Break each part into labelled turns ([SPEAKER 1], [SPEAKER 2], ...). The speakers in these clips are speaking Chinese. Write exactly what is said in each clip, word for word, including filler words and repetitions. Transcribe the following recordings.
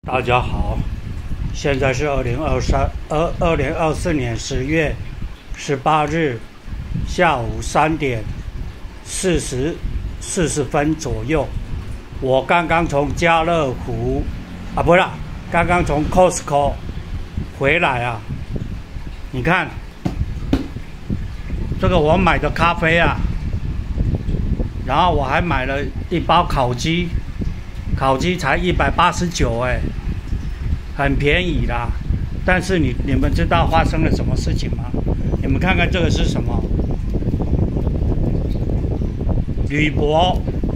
[SPEAKER 1] 大家好，现在是二零二三二二零二四年十月十八日下午三点四十四十分左右。我刚刚从家乐福啊，不是，刚刚从 Costco 回来啊。你看，这个我买的咖啡啊，然后我还买了一包烤鸡，烤鸡才一百八十九哎。很便宜啦，但是你你们知道发生了什么事情吗？你们看看这个是什么？铝箔，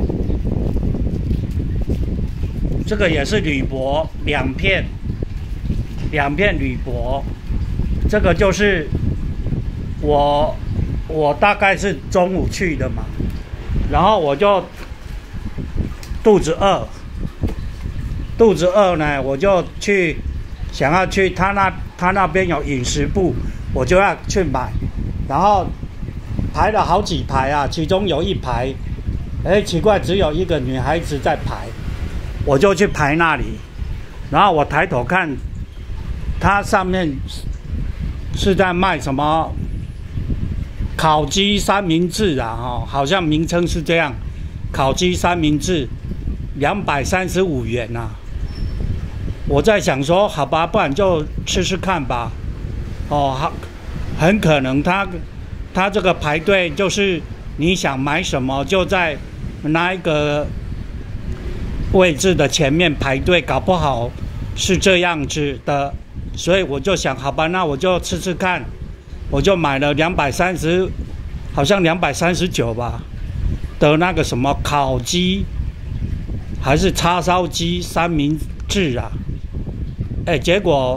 [SPEAKER 1] 这个也是铝箔，两片，两片铝箔。这个就是我我大概是中午去的嘛，然后我就肚子饿。肚子饿呢，我就去想要去他那他那边有饮食部，我就要去买，然后排了好几排啊，其中有一排，哎，奇怪，只有一个女孩子在排，我就去排那里，然后我抬头看，它上面是在卖什么烤鸡三明治啊，哦，好像名称是这样，烤鸡三明治两百三十五元呐。我在想说，好吧，不然就吃吃看吧。哦，好，很可能他他这个排队就是你想买什么就在那一个位置的前面排队，搞不好是这样子的。所以我就想，好吧，那我就吃吃看，我就买了两百三十，好像两百三十九吧的那个什么烤鸡还是叉烧鸡三明治啊。哎，结果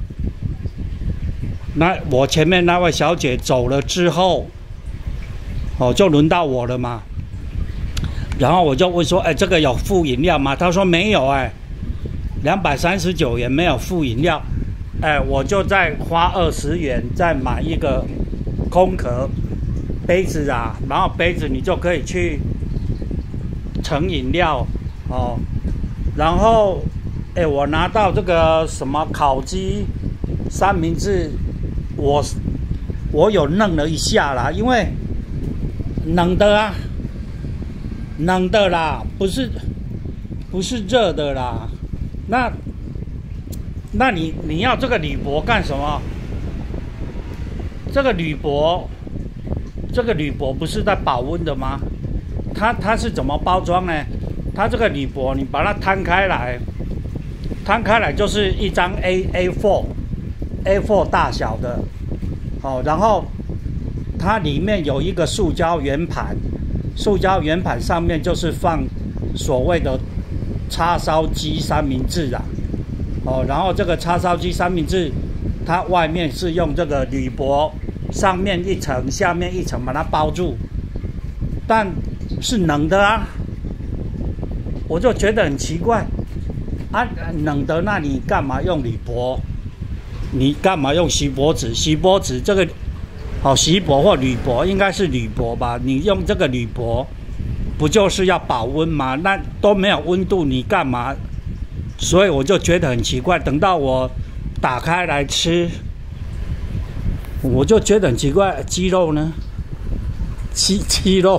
[SPEAKER 1] 那我前面那位小姐走了之后，哦，就轮到我了嘛。然后我就问说：“哎，这个有附饮料吗？”她说没有，哎，两百三十九元没有附饮料。哎，我就再花二十元再买一个空壳杯子啊，然后杯子你就可以去盛饮料哦，然后。哎，我拿到这个什么烤鸡三明治，我我有愣了一下啦，因为冷的啊，冷的啦，不是不是热的啦。那那你你要这个铝箔干什么？这个铝箔，这个铝箔不是在保温的吗？它它是怎么包装呢？它这个铝箔，你把它摊开来。摊开来就是一张 A A 四 A 四 大小的，好，然后它里面有一个塑胶圆盘，塑胶圆盘上面就是放所谓的叉烧鸡三明治啊，哦，然后这个叉烧鸡三明治，它外面是用这个铝箔，上面一层，下面一层把它包住，但是冷的啊，我就觉得很奇怪。啊，冷的，那你干嘛用铝箔？你干嘛用锡箔纸？锡箔纸这个，好，锡箔或铝箔应该是铝箔吧？你用这个铝箔，不就是要保温吗？那都没有温度，你干嘛？所以我就觉得很奇怪。等到我打开来吃，我就觉得很奇怪，鸡肉呢？鸡鸡肉，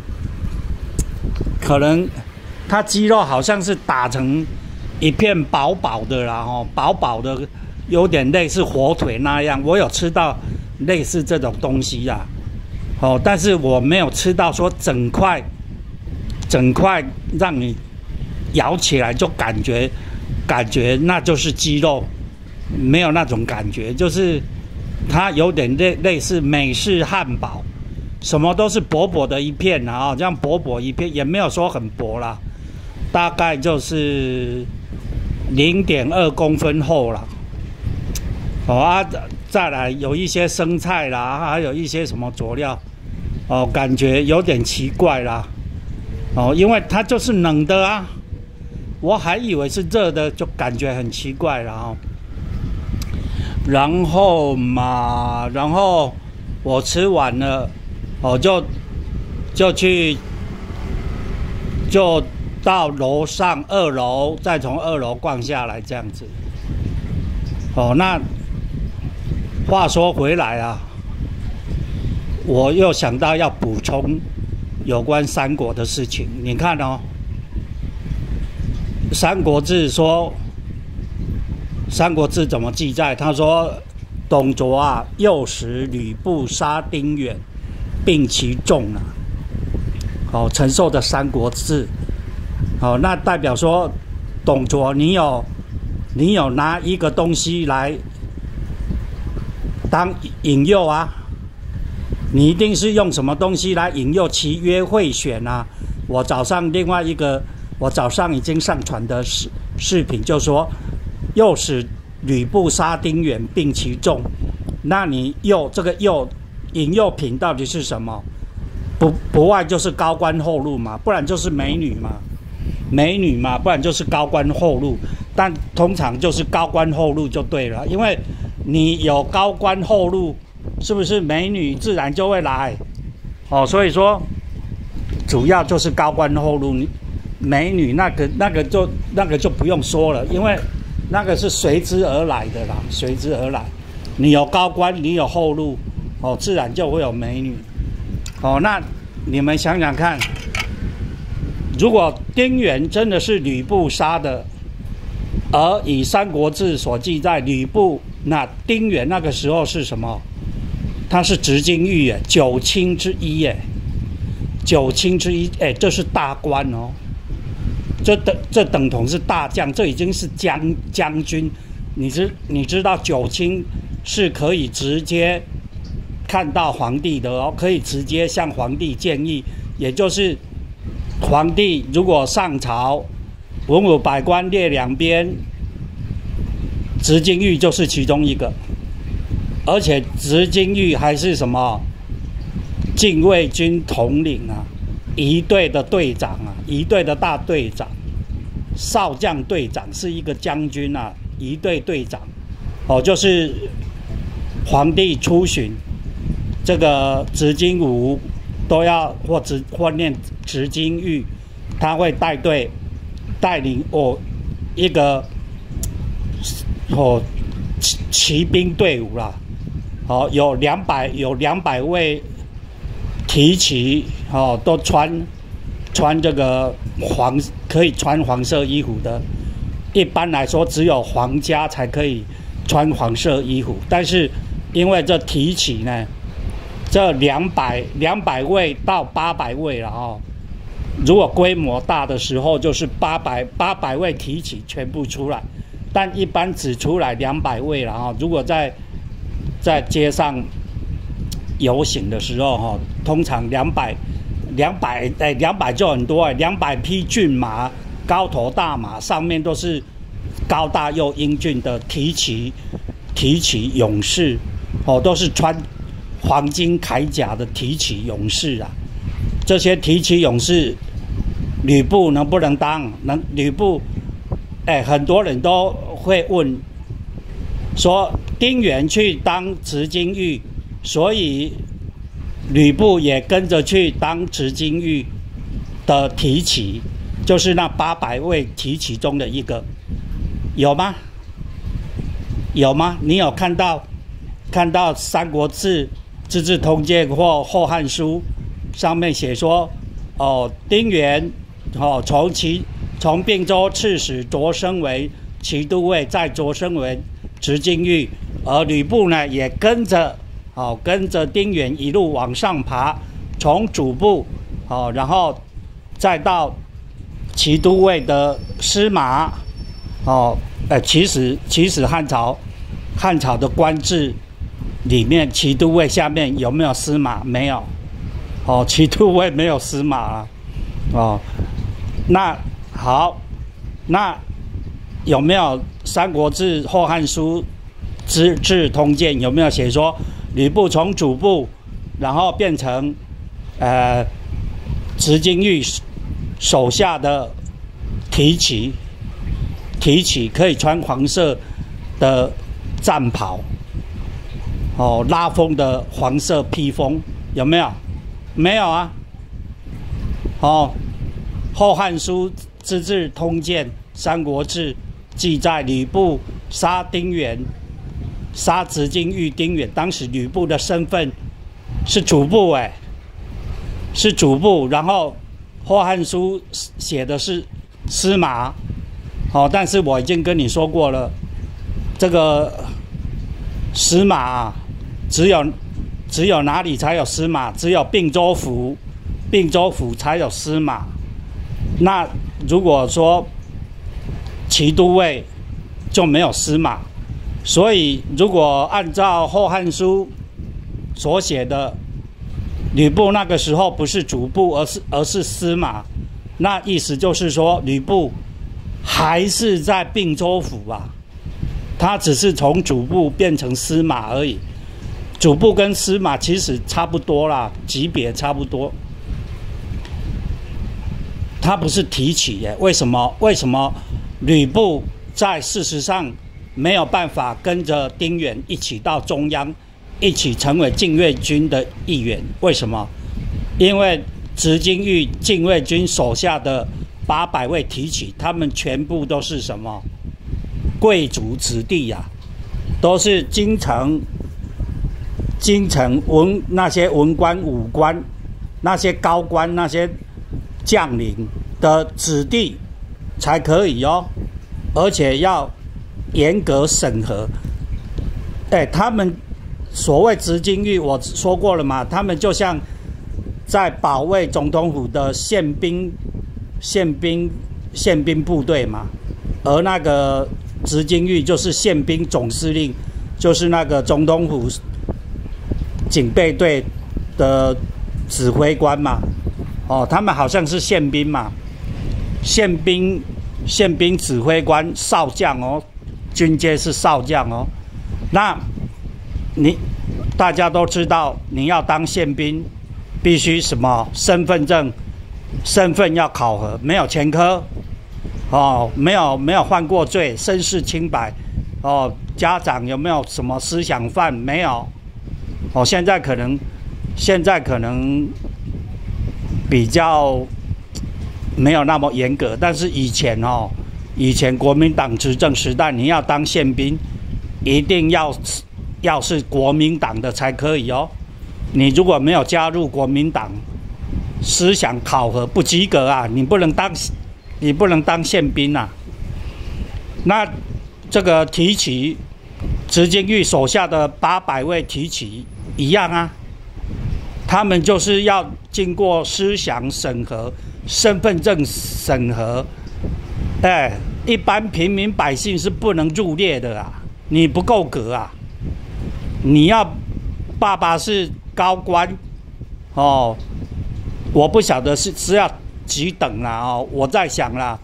[SPEAKER 1] 可能它鸡肉好像是打成。一片薄薄的啦，哦，薄薄的，有点类似火腿那样。我有吃到类似这种东西呀，哦，但是我没有吃到说整块，整块让你咬起来就感觉，感觉那就是鸡肉，没有那种感觉，就是它有点类类似美式汉堡，什么都是薄薄的一片啊，这样薄薄一片，也没有说很薄啦，大概就是零点二公分厚啦。哦啊，再来有一些生菜啦，还有一些什么佐料，哦，感觉有点奇怪啦。哦，因为它就是冷的啊，我还以为是热的，就感觉很奇怪啦。哦，然后嘛，然后我吃完了，哦，就就去就到楼上二楼，再从二楼逛下来这样子。哦，那话说回来啊，我又想到要补充有关三国的事情。你看哦，《三国志》说，《三国志》怎么记载？他说，董卓啊，诱使吕布杀丁原，并其众啊。哦，陈寿的《三国志》。哦，那代表说，董卓，你有你有拿一个东西来当引诱啊？你一定是用什么东西来引诱其约会选啊？我早上另外一个，我早上已经上传的视视频就说，诱使吕布杀丁原，并其众。那你诱这个诱引诱品到底是什么？不不外就是高官厚禄嘛，不然就是美女嘛。美女嘛，不然就是高官厚禄，但通常就是高官厚禄就对了，因为你有高官厚禄，是不是美女自然就会来？哦，所以说主要就是高官厚禄，美女那个那个就那个就不用说了，因为那个是随之而来的啦，随之而来。你有高官，你有厚禄，哦，自然就会有美女。哦，那你们想想看。如果丁原真的是吕布杀的，而以《三国志》所记载，吕布那丁原那个时候是什么？他是执金玉耶，九卿之一耶，九卿之一，哎，这是大官哦，这等这等同是大将，这已经是将将军。你知你知道九卿是可以直接看到皇帝的哦，可以直接向皇帝建议，也就是。皇帝如果上朝，文武百官列两边，执金玉就是其中一个，而且执金玉还是什么禁卫军统领啊，仪队的队长啊，仪队的大队长，少将队长是一个将军啊，仪队队长，哦，就是皇帝出巡，这个执金吾。都要或执或念执金玉，他会带队带领哦一个哦骑骑兵队伍啦，哦有两百有两百位提旗哦都穿穿这个黄可以穿黄色衣服的，一般来说只有皇家才可以穿黄色衣服，但是因为这提旗呢。这两百两百位到八百位了哦，如果规模大的时候，就是八百八百位提起全部出来，但一般只出来两百位了哦。如果在在街上游行的时候哈，通常两百两百哎两百就很多哎，两百匹骏马，高头大马，上面都是高大又英俊的提旗提旗勇士哦，都是穿。黄金铠甲的提旗勇士啊，这些提旗勇士，吕布能不能当？能，吕布，哎，很多人都会问，说丁原去当执金玉，所以吕布也跟着去当执金玉的提旗，就是那八百位提旗中的一个，有吗？有吗？你有看到看到《三国志》？《资治通鉴》或《后汉书》上面写说，哦，丁原，哦，从其从并州刺史擢升为骑都尉，再擢升为执金玉，而吕布呢也跟着，哦，跟着丁原一路往上爬，从主簿，哦，然后再到骑都尉的司马，哦，呃，其实其实汉朝汉朝的官制。里面骑都尉下面有没有司马？没有，哦，骑都尉没有司马啊，哦，那好，那有没有《三国志》《后汉书》《资治通鉴》有没有写说吕布从主簿，然后变成呃执金玉手下的提旗，提旗可以穿黄色的战袍。哦，拉风的黄色披风有没有？没有啊。哦，《后汉书》 资治通鉴》《三国志》记载吕布杀丁原，杀直金玉丁原，当时吕布的身份是主簿，哎，是主簿。然后《后汉书》写的是司马，哦，但是我已经跟你说过了，这个司马、啊、只有只有哪里才有司马？只有并州府，并州府才有司马。那如果说骑都尉就没有司马，所以如果按照《后汉书》所写的，吕布那个时候不是主簿，而是而是司马，那意思就是说吕布还是在并州府啊，他只是从主簿变成司马而已。主簿跟司马其实差不多啦，级别差不多。他不是提起耶，为什么？为什么吕布在事实上没有办法跟着丁原一起到中央，一起成为禁卫军的一员？为什么？因为直金玉禁卫军手下的八百位提起，他们全部都是什么？贵族子弟呀、啊，都是京城、京城文那些文官、武官、那些高官、那些将领的子弟才可以哦，而且要严格审核。哎，他们所谓直金玉，我说过了嘛，他们就像在保卫总统府的宪兵、宪兵、宪兵部队嘛，而那个直金玉就是宪兵总司令，就是那个总统府警备队的指挥官嘛。哦，他们好像是宪兵嘛，宪兵、宪兵指挥官、少将哦，军阶是少将哦。那你大家都知道，你要当宪兵，必须什么身份证、身份要考核，没有前科，哦，没有没有犯过罪，身世清白，哦，家长有没有什么思想犯？没有，哦，现在可能，现在可能。比较没有那么严格，但是以前哦，以前国民党执政时代，你要当宪兵，一定要要是国民党的才可以哦。你如果没有加入国民党，思想考核不及格啊，你不能当，你不能当宪兵啊。那这个提起直金玉手下的八百位提起一样啊。他们就是要经过思想审核、身份证审核，哎，一般平民百姓是不能入列的啊，你不够格啊，你要爸爸是高官，哦，我不晓得是是要几等啦哦，我在想啦，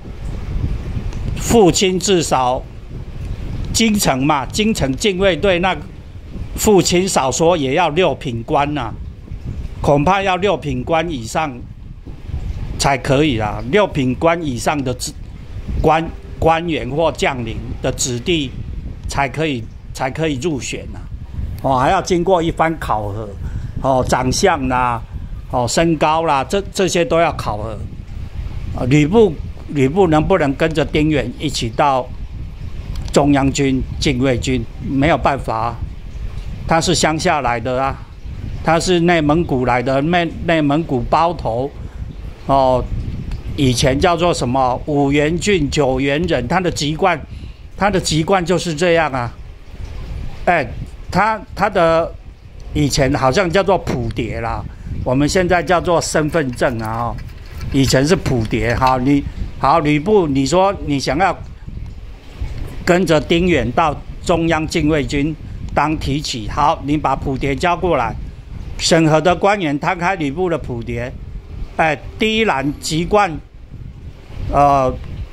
[SPEAKER 1] 父亲至少京城嘛，京城禁卫队那父亲少说也要六品官呐、啊。恐怕要六品官以上才可以啦，六品官以上的官官员或将领的子弟才可以才可以入选呐、啊，哦，还要经过一番考核，哦，长相啦，哦，身高啦，这这些都要考核。啊，吕布吕布能不能跟着丁原一起到中央军禁卫军？没有办法、啊，他是乡下来的啊。他是内蒙古来的，内内蒙古包头，哦，以前叫做什么五原郡九原人，他的籍贯，他的籍贯就是这样啊。哎，他他的以前好像叫做普牒啦，我们现在叫做身份证啊。哦，以前是普牒。好，你好吕布，你说你想要跟着丁原到中央禁卫军当提起，好，你把普牒交过来。审核的官员摊开吕布的普牒，哎，第一栏籍贯，呃，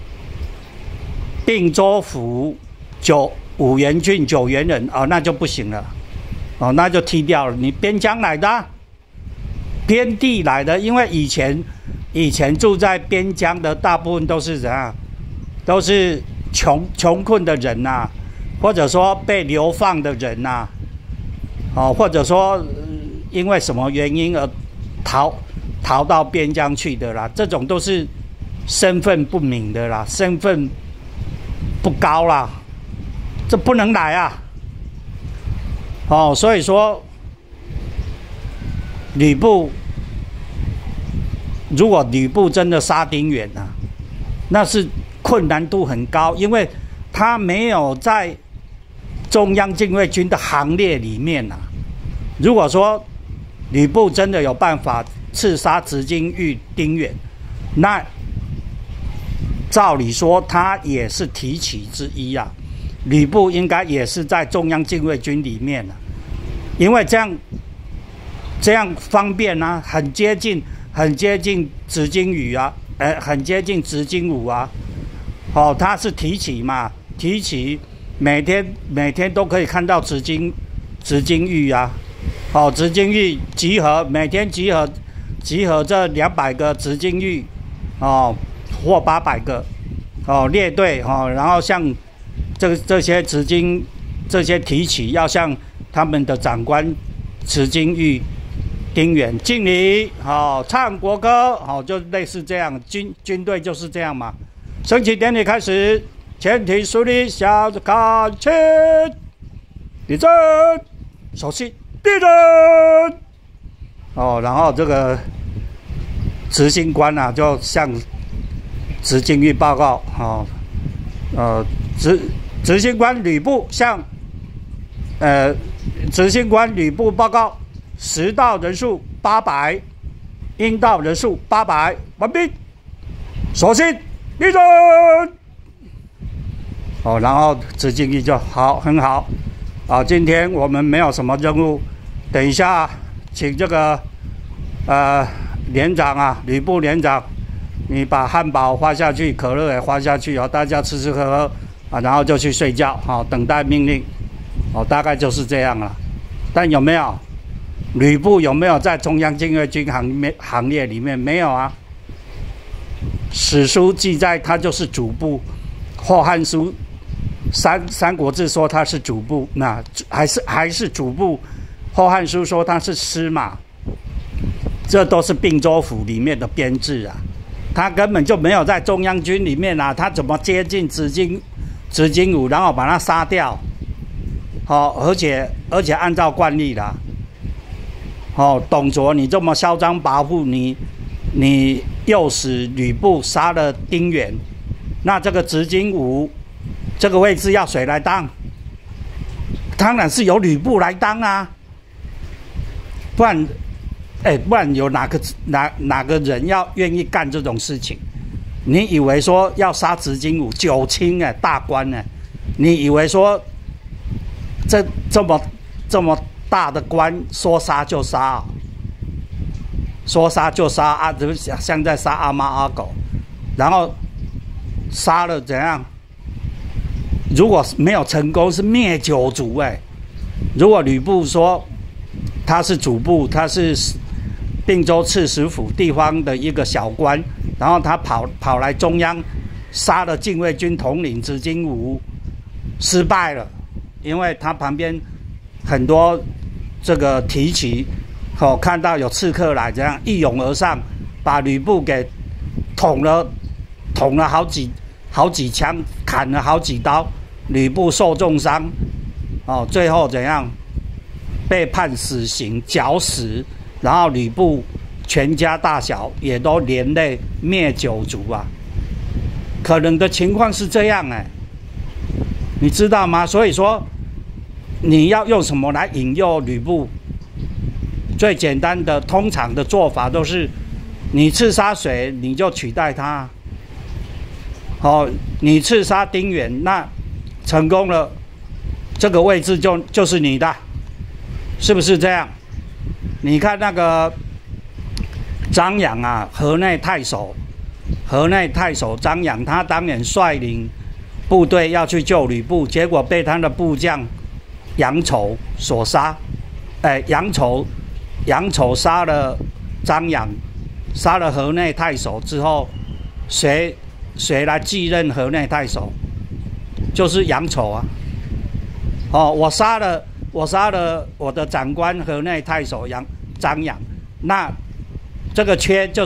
[SPEAKER 1] 并州府九五原郡九原人，哦，那就不行了，哦，那就踢掉了。你边疆来的、啊，边地来的，因为以前以前住在边疆的大部分都是怎样，都是穷穷困的人呐、啊，或者说被流放的人呐、啊，哦，或者说。因为什么原因而逃逃到边疆去的啦？这种都是身份不明的啦，身份不高啦，这不能来啊！哦，所以说吕布，如果吕布真的杀丁原啊，那是困难度很高，因为他没有在中央禁卫军的行列里面啊。如果说吕布真的有办法刺杀直金玉、丁原，那照理说他也是提起之一啊。吕布应该也是在中央禁卫军里面啊，因为这样这样方便啊，很接近很接近直金羽啊，呃，很接近直金武啊。哦，他是提起嘛，提起每天每天都可以看到直金直金玉啊。哦，直金玉集合，每天集合集合这两百个直金玉，哦，或八百个，哦，列队哦，然后向这这些直金这些提起，要向他们的长官直金玉、丁原敬礼，好、哦，唱国歌，好、哦，就类似这样，军军队就是这样嘛。升旗典礼开始，前庭肃立，下看齐，立正，手势。立正。哦，然后这个执行官啊，就向执行玉报告，哦，呃，执执行官吕布向呃执行官吕布报告，实到人数八百，应到人数八百，完毕，所信立正。哦，然后执行玉就好，很好。啊，今天我们没有什么任务，等一下请这个呃连长啊，吕布连长，你把汉堡发下去，可乐也发下去哦，大家吃吃喝喝啊，然后就去睡觉，好、哦，等待命令，哦，大概就是这样了。但有没有吕布有没有在中央禁卫军行面行列里面？没有啊。史书记载他就是主簿，或汉书。三三国志说他是主簿，那还是还是主簿。后汉书说他是司马，这都是并州府里面的编制啊。他根本就没有在中央军里面啊，他怎么接近直金直金武，然后把他杀掉？好、哦，而且而且按照惯例啦，哦，董卓你这么嚣张跋扈，你你诱使吕布杀了丁原，那这个直金武。这个位置要谁来当？当然是由吕布来当啊，不然，哎，不然有哪个哪哪个人要愿意干这种事情？你以为说要杀直金武九卿哎，大官哎，你以为说这这么这么大的官说杀就杀、哦，说杀就杀啊，就像在杀阿猫阿狗，然后杀了怎样？如果没有成功，是灭九族哎。如果吕布说他是主簿，他是并州刺史府地方的一个小官，然后他跑跑来中央杀了禁卫军统领直金武，失败了，因为他旁边很多这个提旗，哦，看到有刺客来，这样一拥而上，把吕布给捅了，捅了好几好几枪，砍了好几刀。吕布受重伤，哦，最后怎样？被判死刑，绞死。然后吕布全家大小也都连累灭九族啊。可能的情况是这样哎，你知道吗？所以说，你要用什么来引诱吕布？最简单的、通常的做法都是，你刺杀谁，你就取代他。哦，你刺杀丁原，那成功了，这个位置就就是你的，是不是这样？你看那个张扬啊，河内太守，河内太守张扬，他当年率领部队要去救吕布，结果被他的部将杨丑所杀。哎，杨丑，杨丑杀了张扬，杀了河内太守之后，谁谁来继任河内太守？就是杨丑啊！哦，我杀了我杀了我的长官河内太守杨张扬，那这个缺就是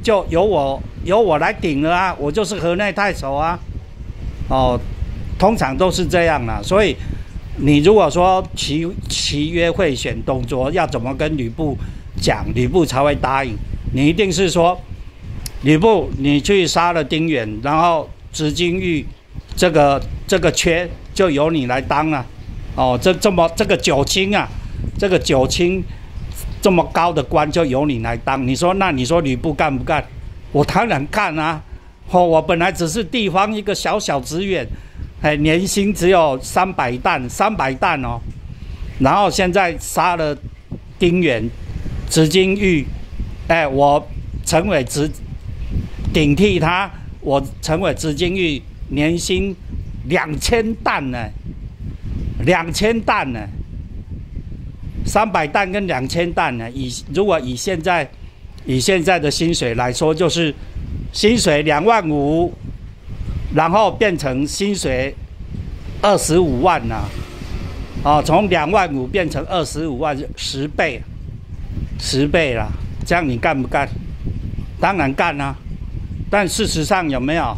[SPEAKER 1] 就由我由我来顶了啊，我就是河内太守啊。哦，通常都是这样啦。所以你如果说齐齐约会选董卓，要怎么跟吕布讲，吕布才会答应？你一定是说，吕布你去杀了丁原，然后执金玉这个这个缺就由你来当了。哦，这这么这个九卿啊，这个九卿这么高的官就由你来当。你说那你说吕布干不干？我当然干啊！哦，我本来只是地方一个小小职员，哎，年薪只有三百担，三百担哦。然后现在杀了丁原、执金玉，哎，我陈伟执顶替他，我陈伟执金玉年薪两千担呢。两千担呢，三百担跟两千担呢，以如果以现在以现在的薪水来说，就是薪水两万五，然后变成薪水二十五万呐、啊，哦，从两万五变成二十五万，十倍，十倍啦，这样你干不干？当然干啊，但事实上有没有？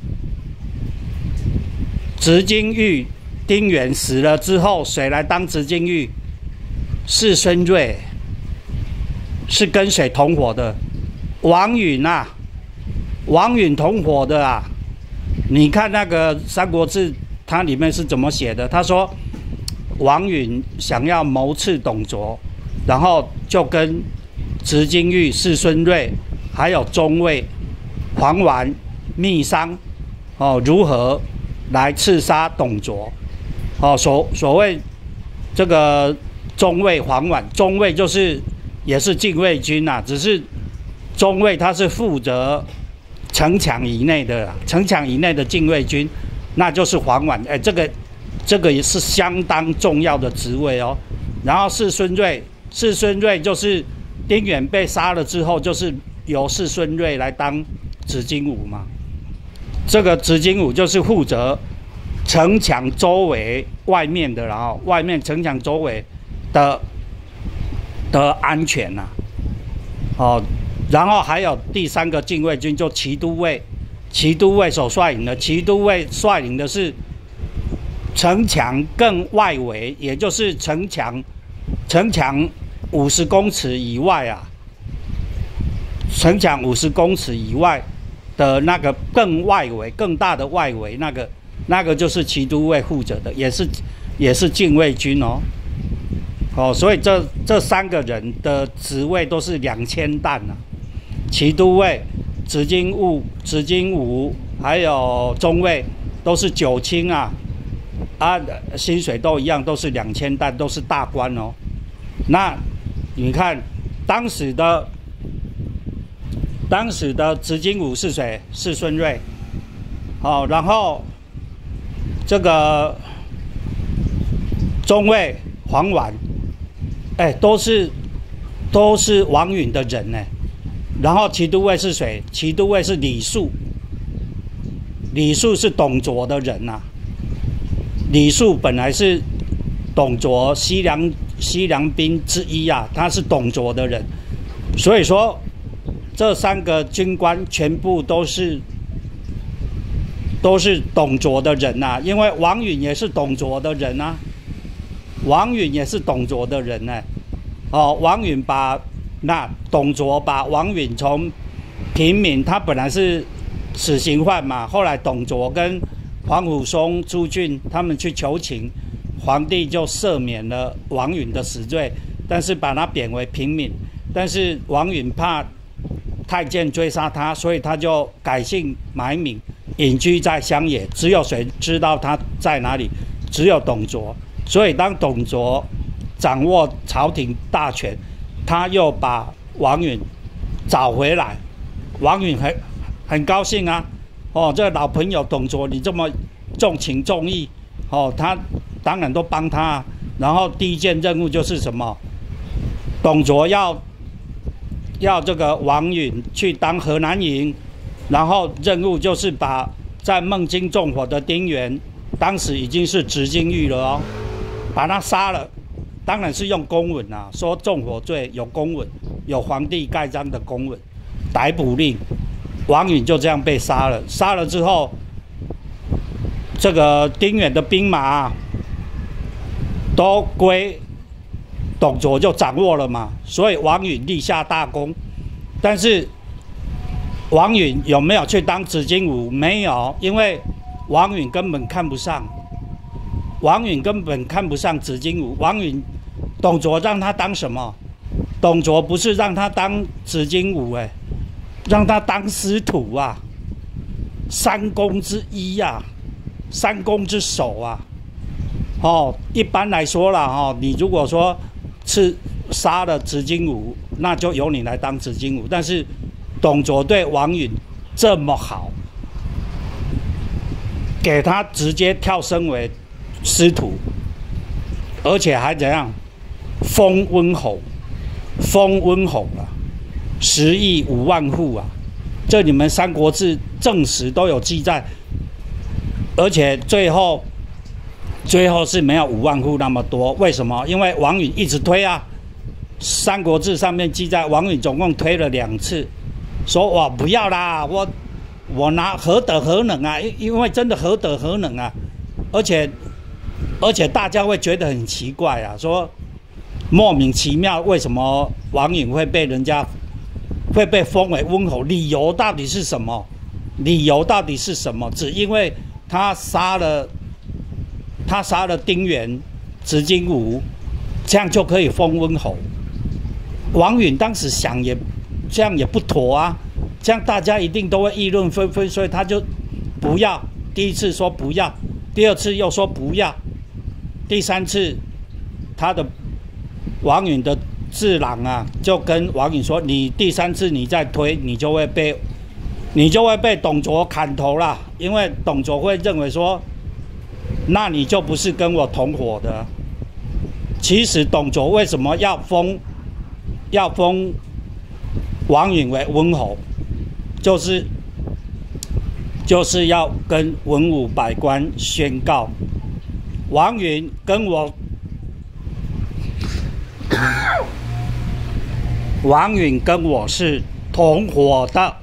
[SPEAKER 1] 执金玉。丁原死了之后，谁来当执金玉？是孙瑞，是跟谁同伙的？王允啊，王允同伙的啊。你看那个《三国志》，它里面是怎么写的？他说，王允想要谋刺董卓，然后就跟执金玉、士孙瑞还有中尉黄琬密商，哦，如何来刺杀董卓？哦，所所谓这个中尉黄琬，中尉就是也是禁卫军呐、啊，只是中尉他是负责城墙以内的，城墙以内的禁卫军，那就是黄琬。哎，这个这个也是相当重要的职位哦。然后士孙瑞，士孙瑞就是丁原被杀了之后，就是由士孙瑞来当执金吾嘛。这个执金吾就是负责城墙周围外面的，然后外面城墙周围的的安全呐、啊，哦，然后还有第三个禁卫军，就骑都尉，骑都尉所率领的，骑都尉率领的是城墙更外围，也就是城墙城墙五十公尺以外啊，城墙五十公尺以外的那个更外围、更大的外围那个。那个就是骑都尉负责的，也是也是禁卫军哦，哦，所以这这三个人的职位都是两千担啊，骑都尉、执金吾、执金吾还有中尉都是九卿啊，啊，薪水都一样，都是两千担，都是大官哦。那你看当时的当时的执金吾是谁？是孙瑞，哦，然后。这个中尉黄琬，哎，都是都是王允的人呢。然后骑都尉是谁？骑都尉是李肃，李肃是董卓的人呐、啊。李肃本来是董卓西凉西凉兵之一啊，他是董卓的人，所以说这三个军官全部都是。都是董卓的人呐、啊，因为王允也是董卓的人啊，王允也是董卓的人呢、欸。哦，王允把那董卓把王允从平民，他本来是死刑犯嘛，后来董卓跟黄甫松、朱俊他们去求情，皇帝就赦免了王允的死罪，但是把他贬为平民。但是王允怕太监追杀他，所以他就改姓埋名。隐居在乡野，只有谁知道他在哪里？只有董卓。所以当董卓掌握朝廷大权，他又把王允找回来。王允很很高兴啊！哦，这个老朋友董卓，你这么重情重义，哦，他当然都帮他、啊。然后第一件任务就是什么？董卓要要这个王允去当河南营。然后任务就是把在孟津纵火的丁原，当时已经是执金玉了哦，把他杀了，当然是用公文啊，说纵火罪有公文，有皇帝盖章的公文， 逮捕令，王允就这样被杀了。杀了之后，这个丁原的兵马、啊、都归董卓就掌握了嘛，所以王允立下大功。但是王允有没有去当执金吾？没有，因为王允根本看不上，王允根本看不上执金吾。王允，董卓让他当什么？董卓不是让他当执金吾，哎，让他当司徒啊，三公之一啊，三公之首啊。哦，一般来说啦，哦，你如果说是杀了执金吾，那就由你来当执金吾。但是董卓对王允这么好，给他直接跳升为司徒，而且还怎样封温侯，封温侯啊，十亿五万户啊，这你们《三国志》正史都有记载，而且最后最后是没有五万户那么多，为什么？因为王允一直推啊，《三国志》上面记载，王允总共推了两次，说我不要啦，我我拿何德何能啊？因因为真的何德何能啊，而且而且大家会觉得很奇怪啊，说莫名其妙为什么王允会被人家会被封为温侯？理由到底是什么？理由到底是什么？只因为他杀了他杀了丁原、执金吾，这样就可以封温侯？王允当时想也这样也不妥啊，这样大家一定都会议论纷纷，所以他就不要。第一次说不要，第二次又说不要，第三次他的王允的智囊啊，就跟王允说：“你第三次你再推，你就会被你就会被董卓砍头啦，因为董卓会认为说，那你就不是跟我同伙的。”其实董卓为什么要封要封王允为温侯，就是就是要跟文武百官宣告，王允跟我王允跟我是同伙的，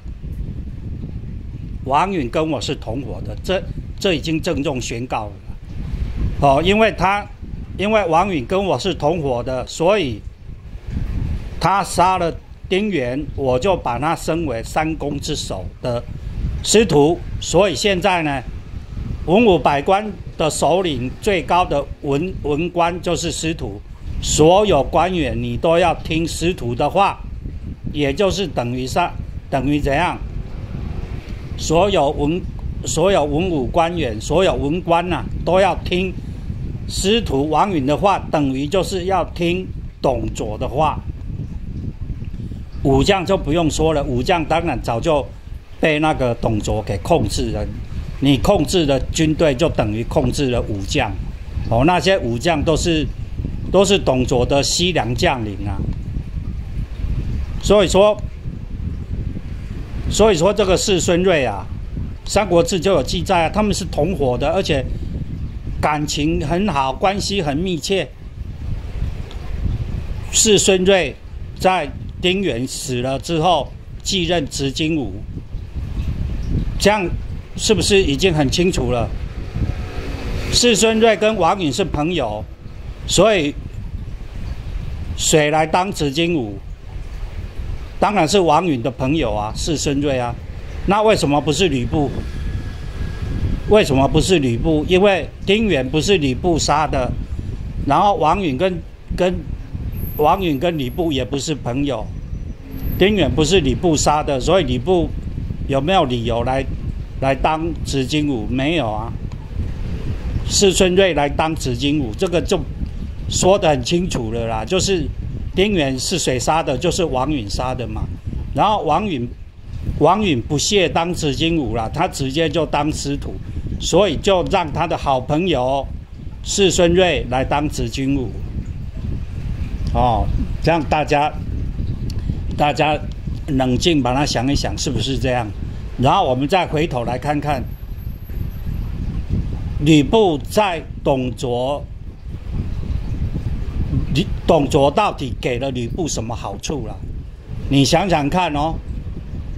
[SPEAKER 1] 王允跟我是同伙的，这这已经郑重宣告了。哦，因为他因为王允跟我是同伙的，所以他杀了丁原，我就把他升为三公之首的司徒。所以现在呢，文武百官的首领，最高的文文官就是司徒。所有官员你都要听司徒的话，也就是等于上等于怎样？所有文所有文武官员，所有文官呐、啊，都要听司徒王允的话，等于就是要听董卓的话。武将就不用说了，武将当然早就被那个董卓给控制了。你控制了军队，就等于控制了武将。哦，那些武将都是。都是董卓的西凉将领啊，所以说，所以说这个士孙瑞啊，《三国志》就有记载啊，他们是同伙的，而且感情很好，关系很密切。士孙瑞在丁原死了之后继任执金吾，这样是不是已经很清楚了？士孙瑞跟王允是朋友。所以谁来当执金吾？当然是王允的朋友啊，士孙瑞啊。那为什么不是吕布？为什么不是吕布？因为丁原不是吕布杀的，然后王允跟跟王允跟吕布也不是朋友，丁原不是吕布杀的，所以吕布有没有理由来来当执金吾？没有啊。士孙瑞来当执金吾，这个就说得很清楚了啦，就是丁原是谁杀的？就是王允杀的嘛。然后王允，王允不屑当执金吾啦，他直接就当司徒，所以就让他的好朋友士孙瑞来当执金吾。哦，这样大家大家冷静把它想一想，是不是这样？然后我们再回头来看看吕布在董卓。董卓到底给了吕布什么好处啦？你想想看哦，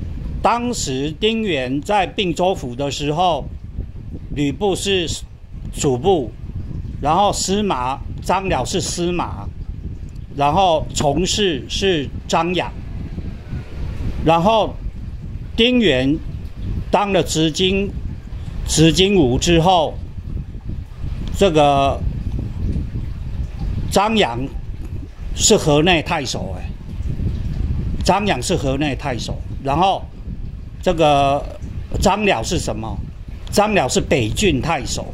[SPEAKER 1] 当时丁原在并州府的时候，吕布是主簿，然后司马张辽是司马，然后从事是张养，然后丁原当了执金执金吾之后，这个张养是河内太守，哎，张养是河内太守，然后这个张辽是什么？张辽是北郡太守，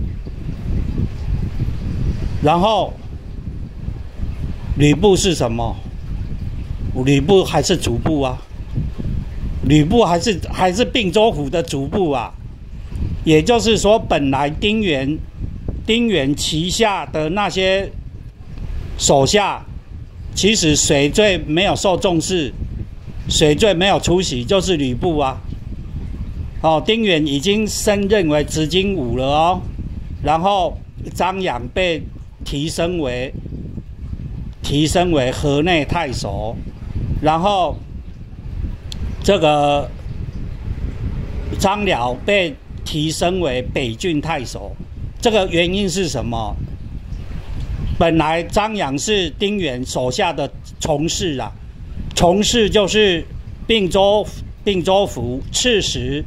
[SPEAKER 1] 然后吕布是什么？吕布还是主簿啊，吕布还是还是并州府的主簿啊。也就是说，本来丁原丁原旗下的那些手下，其实谁最没有受重视？谁最没有出息？就是吕布啊！哦，丁原已经升任为执金吾了哦，然后张养被提升为提升为河内太守，然后这个张辽被提升为北郡太守。这个原因是什么？本来张养是丁原手下的从事啊。从事就是并州并州府刺史，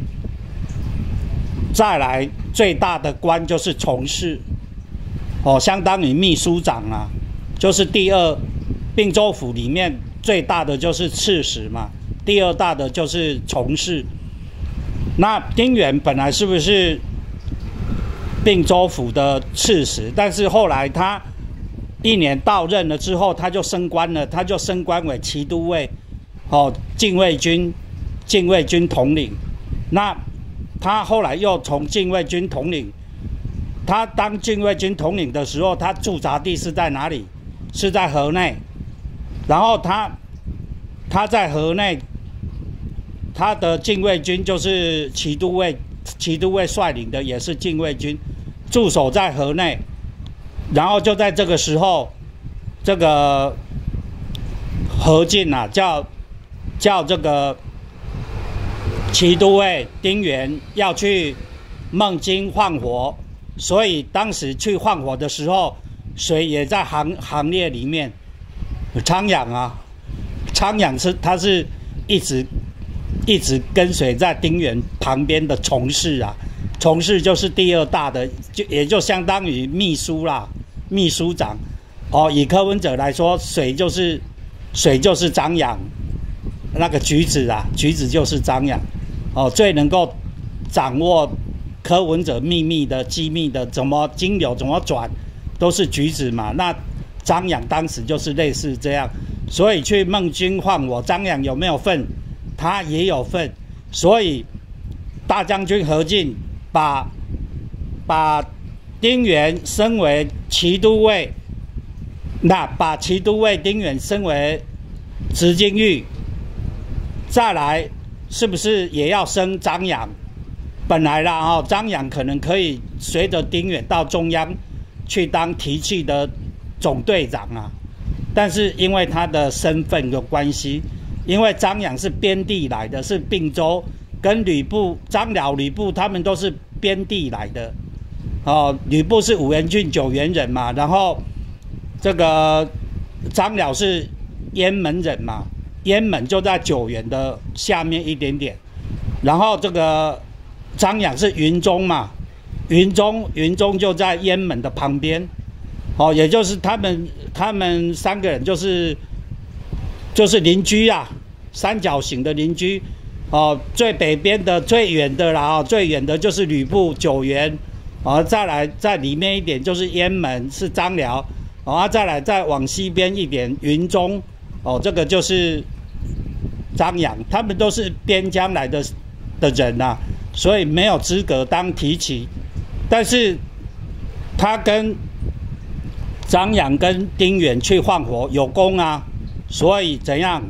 [SPEAKER 1] 再来最大的官就是从事，哦，相当于秘书长啊，就是第二并州府里面最大的就是刺史嘛，第二大的就是从事。那丁原本来是不是并州府的刺史？但是后来他一年到任了之后，他就升官了，他就升官为骑都尉，哦，禁卫军，禁卫军统领。那他后来又从禁卫军统领，他当禁卫军统领的时候，他驻扎地是在哪里？是在河内。然后他他在河内，他的禁卫军就是骑都尉，骑都尉率领的也是禁卫军，驻守在河内。然后就在这个时候，这个何进啊，叫叫这个骑都尉丁原要去孟津换火，所以当时去换火的时候，谁也在行行列里面？昌养啊，昌养是他是一直一直跟随在丁原旁边的从事啊，从事就是第二大的，就也就相当于秘书啦。秘书长，哦，以柯文哲来说，水就是水就是张养，那个橘子啊，橘子就是张养，哦，最能够掌握柯文哲秘密的机密的，怎么金流怎么转，都是橘子嘛。那张养当时就是类似这样，所以去孟津换火，张养有没有份？他也有份，所以大将军何进把把。丁原升为骑都尉，那把骑都尉丁原升为执金狱，再来是不是也要升张养？本来啦哦，张养可能可以随着丁原到中央去当提气的总队长啊，但是因为他的身份的关系，因为张养是边地来的，是并州，跟吕布、张辽、吕布他们都是边地来的。哦，吕布是五原郡九原人嘛，然后这个张辽是雁门人嘛，雁门就在九原的下面一点点，然后这个张养是云中嘛，云中云中就在雁门的旁边，哦，也就是他们他们三个人就是就是邻居啊，三角形的邻居，哦，最北边的最远的啦，哦，最远的就是吕布九原。哦，再来在里面一点就是雁门是张辽，哦，再来再往西边一点云中，哦，这个就是张养，他们都是边疆来的的人呐、啊，所以没有资格当提起。但是他跟张养跟丁原去换火有功啊，所以怎样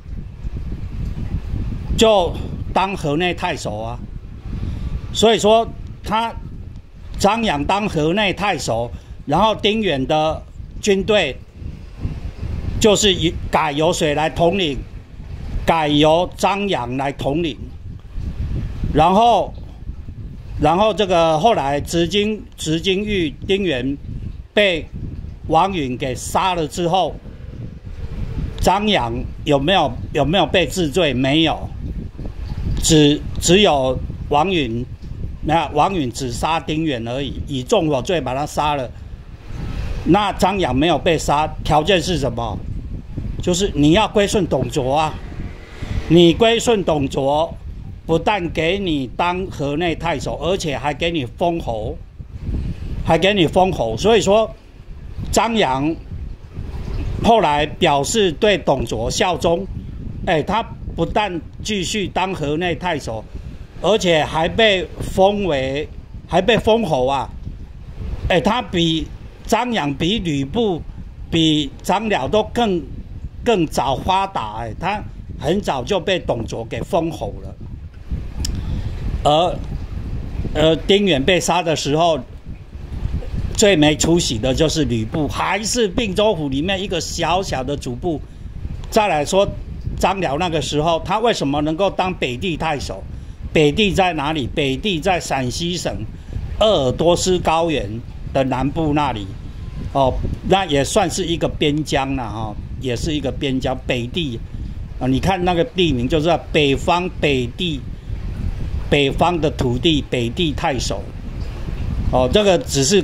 [SPEAKER 1] 就当河内太守啊。所以说他。张养当河内太守，然后丁原的军队就是改由谁来统领？ 改由张杨来统领，然后，然后这个后来执金执金玉丁原被王允给杀了之后，张杨有没有有没有被治罪？没有，只只有王允，没有王允只杀丁原而已，以纵火罪把他杀了。那张杨没有被杀，条件是什么？就是你要归顺董卓啊！你归顺董卓，不但给你当河内太守，而且还给你封侯，还给你封侯。所以说，张杨后来表示对董卓效忠，哎，他不但继续当河内太守，而且还被封为，还被封侯啊！哎，他比张杨、比吕布、比张辽都更。更早发达，哎，他很早就被董卓给封侯了。而，呃，丁原被杀的时候，最没出息的就是吕布，还是并州府里面一个小小的主簿。再来说，张辽那个时候，他为什么能够当北地太守？北地在哪里？北地在陕西省鄂尔多斯高原的南部那里，哦，那也算是一个边疆了哈。也是一个边疆，北地啊，你看那个地名就知道，北方北地，北方的土地，北地太守。哦，这个只是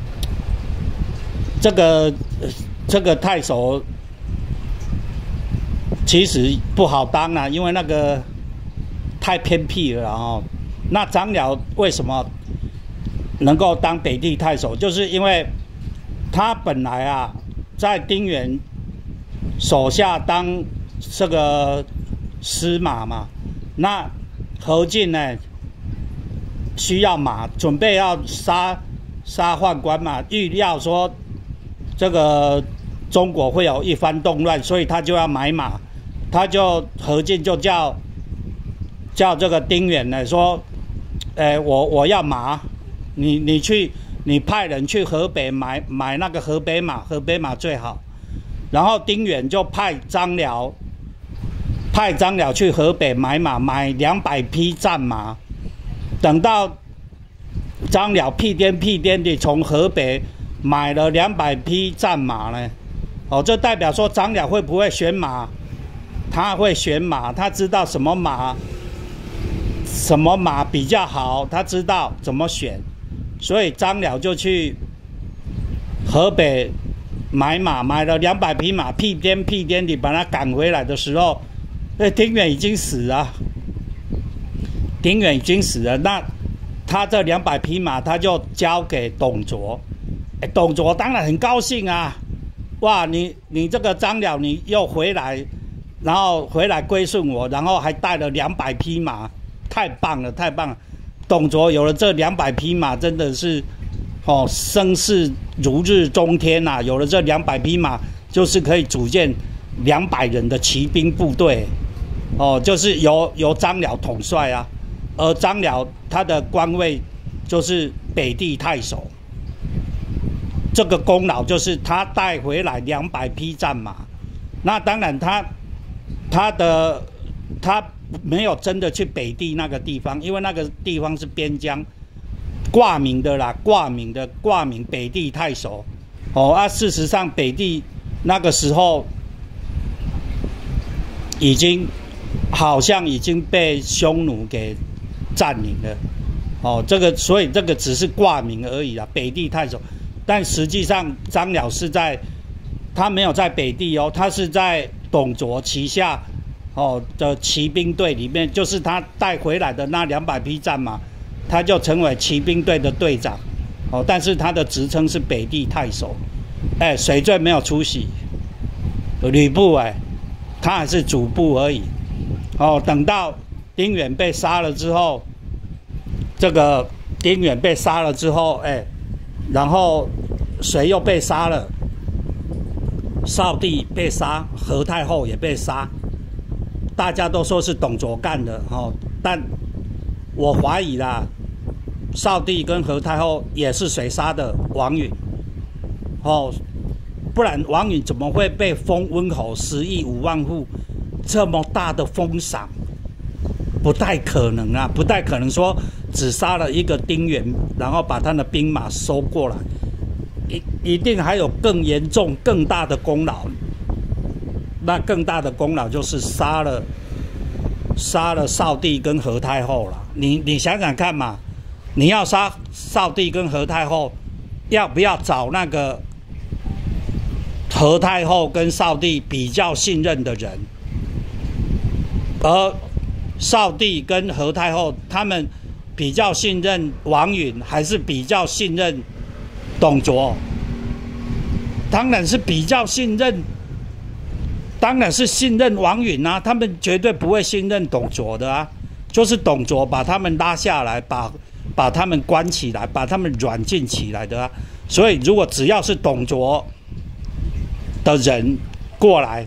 [SPEAKER 1] 这个这个太守其实不好当啊，因为那个太偏僻了哦。那张辽为什么能够当北地太守？就是因为他本来啊，在丁原手下当这个司马嘛，那何进呢需要马，准备要杀杀宦官嘛，预料说这个中国会有一番动乱，所以他就要买马，他就何进就叫叫这个丁原呢说，哎，我我要马，你你去你派人去河北买买那个河北马，河北马最好。然后丁原就派张辽，派张辽去河北买马，买两百匹战马。等到张辽屁颠屁颠的从河北买了两百匹战马呢，哦，这代表说张辽会不会选马？他会选马，他知道什么马，什么马比较好，他知道怎么选，所以张辽就去河北买马，买了两百匹马，屁颠屁颠的把他赶回来的时候，那丁原已经死了。丁原已经死了，那他这两百匹马他就交给董卓，哎，董卓当然很高兴啊，哇，你你这个张辽你又回来，然后回来归顺我，然后还带了两百匹马，太棒了，太棒了！董卓有了这两百匹马，真的是。哦，声势如日中天呐、啊！有了这两百匹马，就是可以组建两百人的骑兵部队。哦，就是由由张辽统帅啊，而张辽他的官位就是北地太守。这个功劳就是他带回来两百匹战马。那当然他，他他的他没有真的去北地那个地方，因为那个地方是边疆。挂名的啦，挂名的挂名北地太守，哦啊，事实上北地那个时候已经好像已经被匈奴给占领了，哦，这个所以这个只是挂名而已啦，北地太守，但实际上张辽是在他没有在北地哦，他是在董卓旗下哦的骑兵队里面，就是他带回来的那两百匹战马。他就成为骑兵队的队长，哦，但是他的职称是北地太守，哎，谁最没有出息？吕布哎，他还是主簿而已，哦，等到丁原被杀了之后，这个丁原被杀了之后，哎，然后谁又被杀了？少帝被杀，何太后也被杀，大家都说是董卓干的，哦，但我怀疑啦。少帝跟何太后也是谁杀的？王允，哦，不然王允怎么会被封温侯十亿五万户？ 这么大的封赏，不太可能啊，不太可能说只杀了一个丁原，然后把他的兵马收过来，一一定还有更严重、更大的功劳。那更大的功劳就是杀了杀了少帝跟何太后了。你你想想看嘛，你要杀少帝跟何太后，要不要找那个何太后跟少帝比较信任的人？而少帝跟何太后他们比较信任王允，还是比较信任董卓？当然是比较信任。当然是信任王允啊，他们绝对不会信任董卓的啊。就是董卓把他们拉下来，把把他们关起来，把他们软禁起来的啊。所以如果只要是董卓的人过来，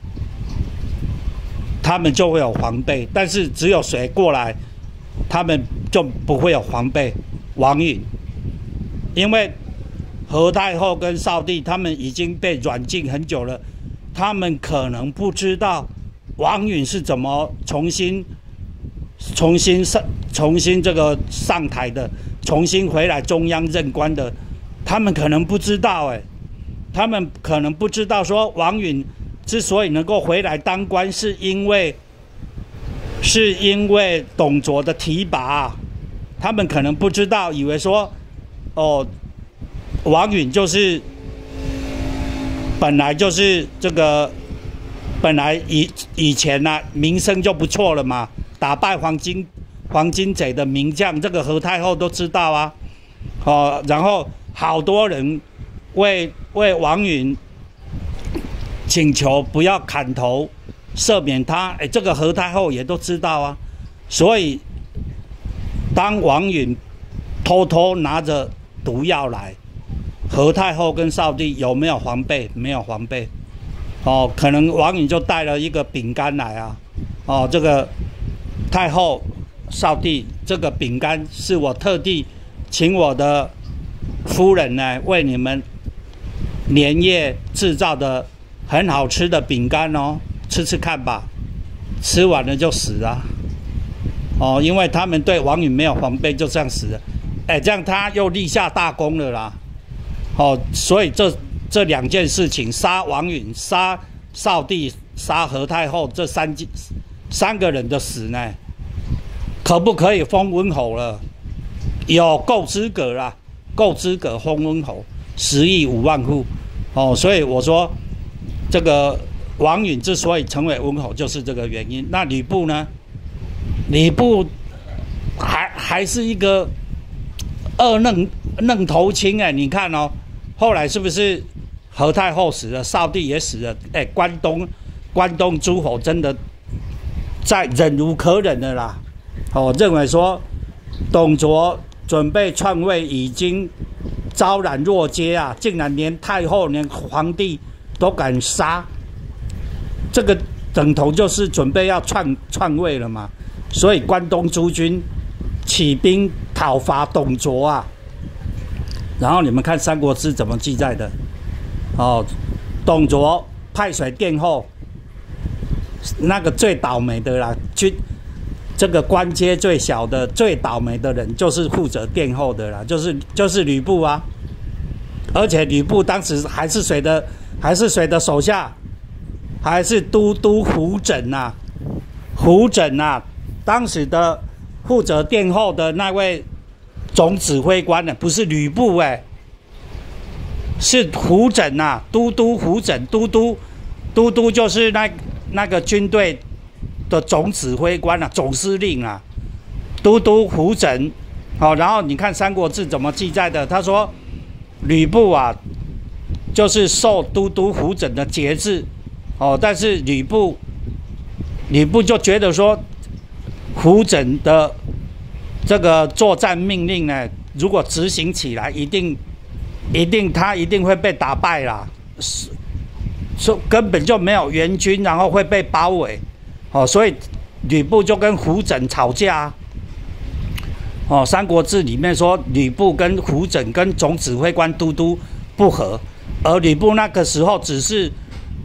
[SPEAKER 1] 他们就会有防备；但是只有谁过来，他们就不会有防备。王允，因为何太后跟少帝他们已经被软禁很久了。他们可能不知道王允是怎么重新、重新上、重新这个上台的，重新回来中央任官的。他们可能不知道，哎，他们可能不知道说王允之所以能够回来当官，是因为是因为董卓的提拔。他们可能不知道，以为说，哦，王允就是。本来就是这个，本来以以前呢、啊、名声就不错了嘛，打败黄巾黄巾贼的名将，这个何太后都知道啊，哦，然后好多人为为王允请求不要砍头，赦免他，哎，这个何太后也都知道啊，所以当王允偷偷拿着毒药来。何太后跟少帝有没有防备？没有防备，哦，可能王允就带了一个饼干来啊，哦，这个太后、少帝，这个饼干是我特地请我的夫人呢为你们连夜制造的很好吃的饼干哦，吃吃看吧，吃完了就死了，哦，因为他们对王允没有防备，就这样死了，哎，这样他又立下大功了啦。哦，所以这这两件事情，杀王允、杀少帝、杀何太后，这三件三个人的死呢，可不可以封温侯了？有够资格啦，够资格封温侯，十亿五万户。哦，所以我说，这个王允之所以成为温侯，就是这个原因。那吕布呢？吕布还还是一个二愣愣头青哎，你看哦。后来是不是何太后死了，少帝也死了？哎，关东关东诸侯真的在忍无可忍了啦！哦，认为说董卓准备篡位已经昭然若揭啊，竟然连太后、连皇帝都敢杀，这个等同就是准备要篡篡位了嘛。所以关东诸军起兵讨伐董卓啊。然后你们看《三国志》怎么记载的？哦，董卓派水殿后，那个最倒霉的啦，军这个官阶最小的、最倒霉的人，就是负责殿后的啦，就是就是吕布啊。而且吕布当时还是谁的？还是谁的手下？还是都督胡轸呐？胡轸呐，当时的负责殿后的那位。总指挥官呢，不是吕布哎、欸，是胡轸呐、啊，都督胡轸，都督，都督就是那那个军队的总指挥官啊，总司令啊，都督胡轸。好，然后你看《三国志》怎么记载的？他说，吕布啊，就是受都督胡轸的节制，哦，但是吕布，吕布就觉得说，胡轸的。这个作战命令呢，如果执行起来，一定一定他一定会被打败啦，是，说根本就没有援军，然后会被包围，哦，所以吕布就跟胡轸吵架，哦，《三国志》里面说吕布跟胡轸跟总指挥官都督不和，而吕布那个时候只是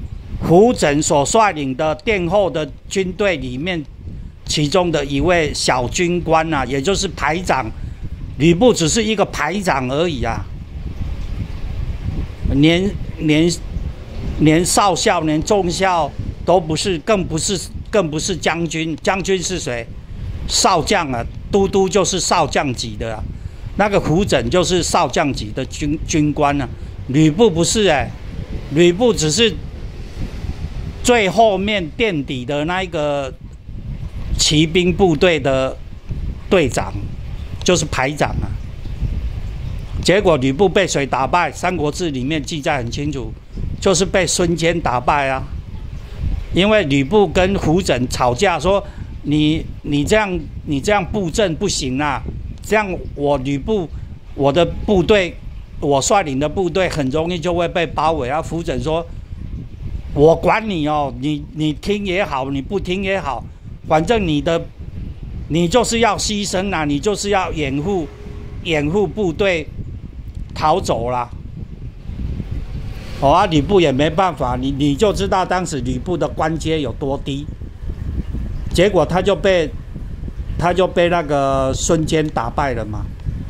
[SPEAKER 1] 胡轸所率领的殿后的军队里面，其中的一位小军官啊，也就是排长。吕布只是一个排长而已啊，连连连少校、连中校都不是，更不是更不是将军。将军是谁？少将啊，都督就是少将级的啊。那个胡轸就是少将级的军军官啊。吕布不是哎、欸，吕布只是最后面垫底的那一个骑兵部队的队长。就是排长啊，结果吕布被谁打败？《三国志》里面记载很清楚，就是被孙坚打败啊。因为吕布跟胡轸吵架说：“你你这样你这样布阵不行啊，这样我吕布我的部队，我率领的部队很容易就会被包围啊。”胡轸说：“我管你哦，你你听也好，你不听也好，反正你的。”你就是要牺牲啦，你就是要掩护掩护部队逃走啦。哦啊，吕布也没办法，你你就知道当时吕布的官阶有多低，结果他就被他就被那个孙坚打败了嘛。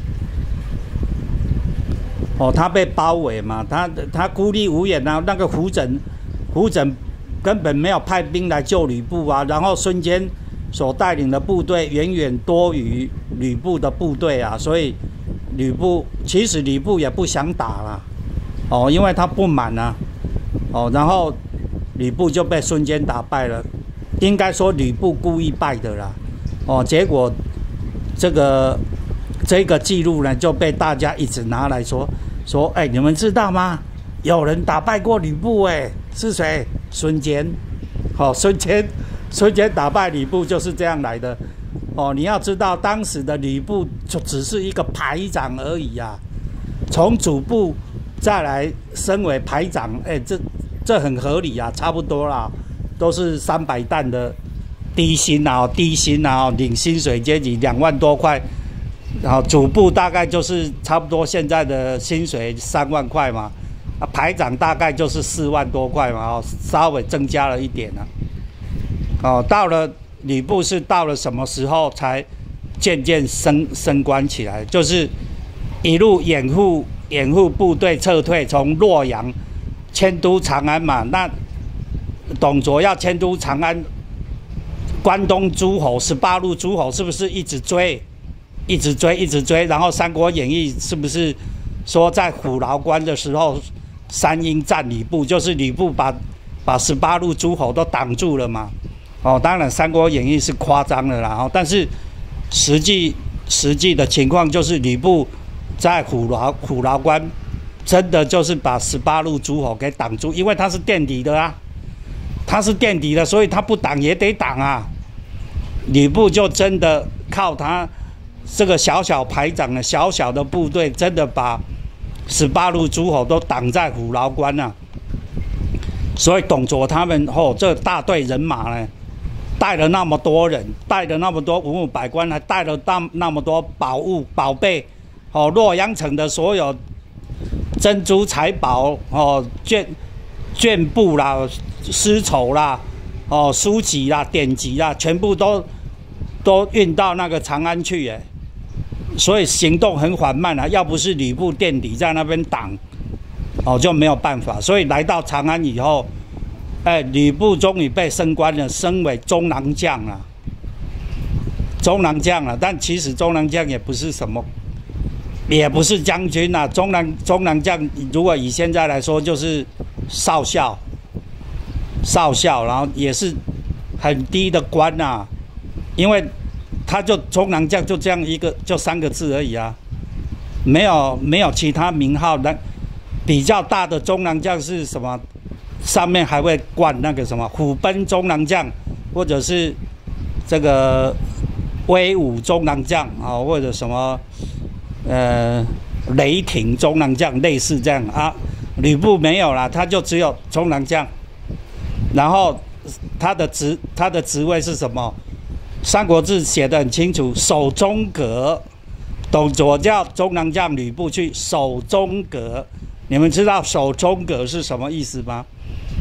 [SPEAKER 1] 哦，他被包围嘛，他他孤立无援啊。那个胡轸胡轸根本没有派兵来救吕布啊，然后孙坚所带领的部队远远多于吕布的部队啊，所以吕布其实吕布也不想打了，哦，因为他不满啊，哦，然后吕布就被孙坚打败了，应该说吕布故意败的啦，哦，结果这个这个记录呢就被大家一直拿来说说，哎，你们知道吗？有人打败过吕布，哎，是谁？孙坚，好、哦，孙坚。孙坚打败吕布就是这样来的，哦，你要知道，当时的吕布就只是一个排长而已啊，从主簿再来升为排长，哎，这这很合理啊，差不多啦，都是三百担的低薪啊，低薪啊，领薪水阶级两万多块，然后主簿大概就是差不多现在的薪水三万块嘛，啊，排长大概就是四万多块嘛，哦，稍微增加了一点啊。哦，到了吕布是到了什么时候才渐渐升升官起来？就是一路掩护掩护部队撤退，从洛阳迁都长安嘛。那董卓要迁都长安，关东诸侯十八路诸侯是不是一直追，一直追，一直追？然后《三国演义》是不是说在虎牢关的时候，三英战吕布，就是吕布把把十八路诸侯都挡住了嘛？哦，当然，《三国演义》是夸张的啦，哦，但是实际实际的情况就是吕布在虎牢虎牢关，真的就是把十八路诸侯给挡住，因为他是垫底的啊，他是垫底的，所以他不挡也得挡啊。吕布就真的靠他这个小小排长的小小的部队，真的把十八路诸侯都挡在虎牢关啊。所以董卓他们哦，这大队人马呢，带了那么多人，带了那么多文武百官，还带了那那么多宝物宝贝，哦，洛阳城的所有珍珠财宝，哦，绢绢布啦、丝绸啦、哦，书籍啦、典籍啦，全部都都运到那个长安去，哎，所以行动很缓慢啊。要不是吕布垫底在那边挡，哦，就没有办法。所以来到长安以后，哎，吕布终于被升官了，升为中郎将了。中郎将了，但其实中郎将也不是什么，也不是将军啊。中郎中郎将，如果以现在来说，就是少校，少校，然后也是很低的官啊，因为他就中郎将就这样一个，就三个字而已啊，没有没有其他名号的。比较大的中郎将是什么？上面还会冠那个什么虎贲中郎将，或者是这个威武中郎将啊，或者什么呃雷霆中郎将，类似这样啊。吕布没有啦，他就只有中郎将。然后他的职他的职位是什么？《三国志》写得很清楚，守中阁。董卓叫中郎将吕布去守中阁。你们知道守中阁是什么意思吗？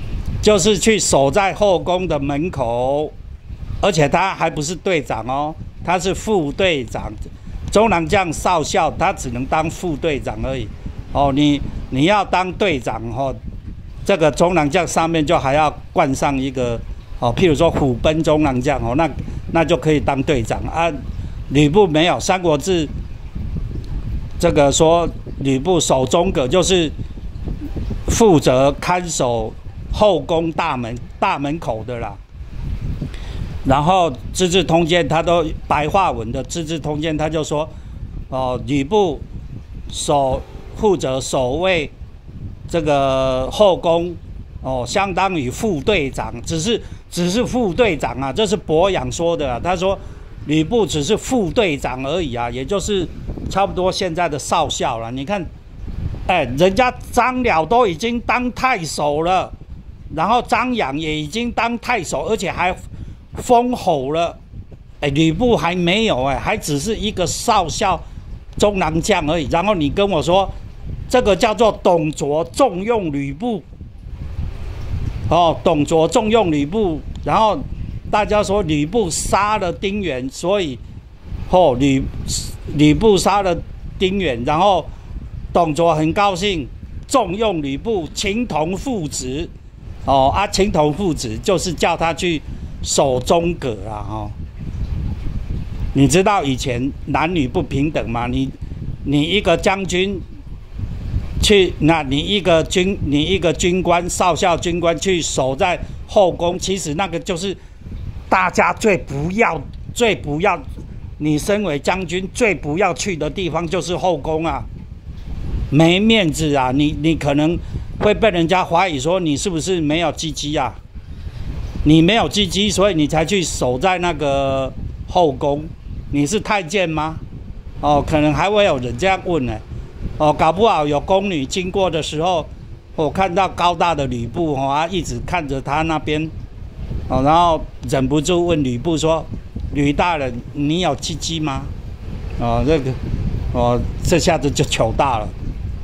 [SPEAKER 1] 就是去守在后宫的门口，而且他还不是队长哦，他是副队长，中郎将少校他只能当副队长而已。哦，你你要当队长哦，这个中郎将上面就还要冠上一个哦，譬如说虎贲中郎将哦，那那就可以当队长啊。吕布没有，《三国志》这个说吕布守中阁，就是负责看守后宫大门大门口的啦。然后《资治通鉴》他都白话文的，《资治通鉴》他就说，哦，吕布守负责守卫这个后宫，哦，相当于副队长，只是只是副队长啊，这是伯阳说的啊。他说吕布只是副队长而已啊，也就是差不多现在的少校了。你看，哎，人家张辽都已经当太守了，然后张扬也已经当太守，而且还封侯了。哎，吕布还没有哎，还只是一个少校、中郎将而已。然后你跟我说，这个叫做董卓重用吕布。哦，董卓重用吕布，然后大家说吕布杀了丁原，所以哦吕吕布杀了丁原，然后董卓很高兴，重用吕布，情同父子。哦啊，情同父子就是叫他去守中阁啊！哦，你知道以前男女不平等吗？你你一个将军去，那你一个军你一个军官少校军官去守在后宫，其实那个就是大家最不要最不要，你身为将军最不要去的地方就是后宫啊，没面子啊！你你可能会被人家怀疑说你是不是没有鸡鸡啊？你没有鸡鸡，所以你才去守在那个后宫。你是太监吗？哦，可能还会有人这样问呢。哦，搞不好有宫女经过的时候，我看到高大的吕布哦，他一直看着他那边，哦，然后忍不住问吕布说：“吕大人，你有鸡鸡吗？”哦，这个，哦，这下子就糗大了。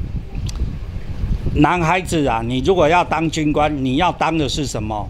[SPEAKER 1] 男孩子啊，你如果要当军官，你要当的是什么？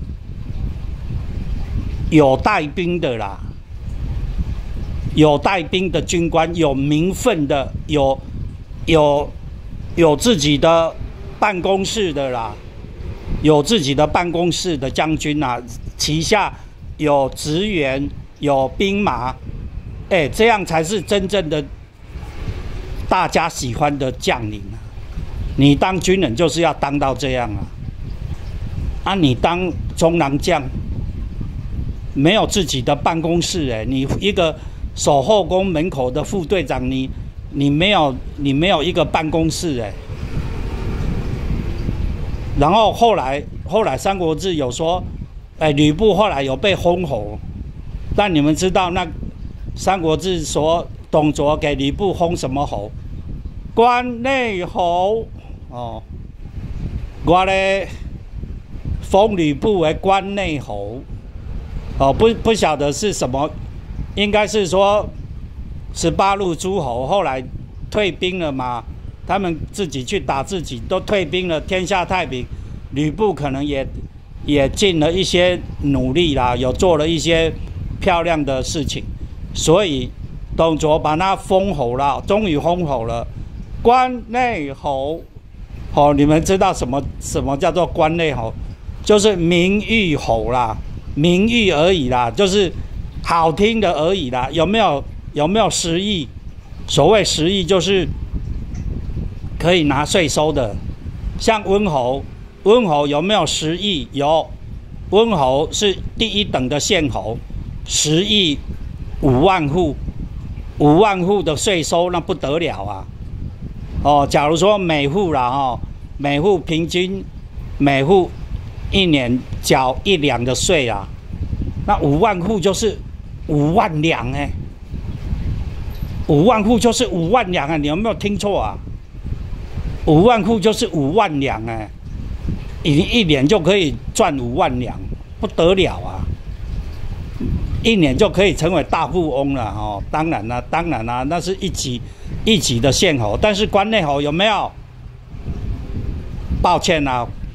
[SPEAKER 1] 有带兵的啦，有带兵的军官，有名分的，有有有自己的办公室的啦，有自己的办公室的将军啊，旗下有职员，有兵马，哎，这样才是真正的大家喜欢的将领啊！你当军人就是要当到这样啊！啊，你当中郎将，没有自己的办公室哎，你一个守后宫门口的副队长，你你没有你没有一个办公室哎。然后后来后来《三国志》有说，哎，吕布后来有被封侯，但你们知道那《三国志》说董卓给吕布封什么侯？关内侯哦，我咧封吕布为关内侯。哦，不不晓得是什么，应该是说十八路诸侯后来退兵了嘛，他们自己去打自己，都退兵了，天下太平。吕布可能也也尽了一些努力啦，有做了一些漂亮的事情，所以董卓把他封侯了，终于封侯了，关内侯。哦，你们知道什么什么叫做关内侯？就是名誉侯啦。名誉而已啦，就是好听的而已啦，有没有有没有实益？所谓实益就是可以拿税收的，像温侯，温侯有没有十亿？有，温侯是第一等的县侯，十亿五万户，五万户的税收那不得了啊！哦，假如说每户啦哦，每户平均每户一年缴一两的税啊，那五万户就是五万两哎，五万户就是五万两啊！你有没有听错啊？五万户就是五万两哎，一一年就可以赚五万两，不得了啊！一年就可以成为大富翁了哦。当然啦，当然啦，那是一级一级的县侯，但是关内侯有没有？抱歉啊。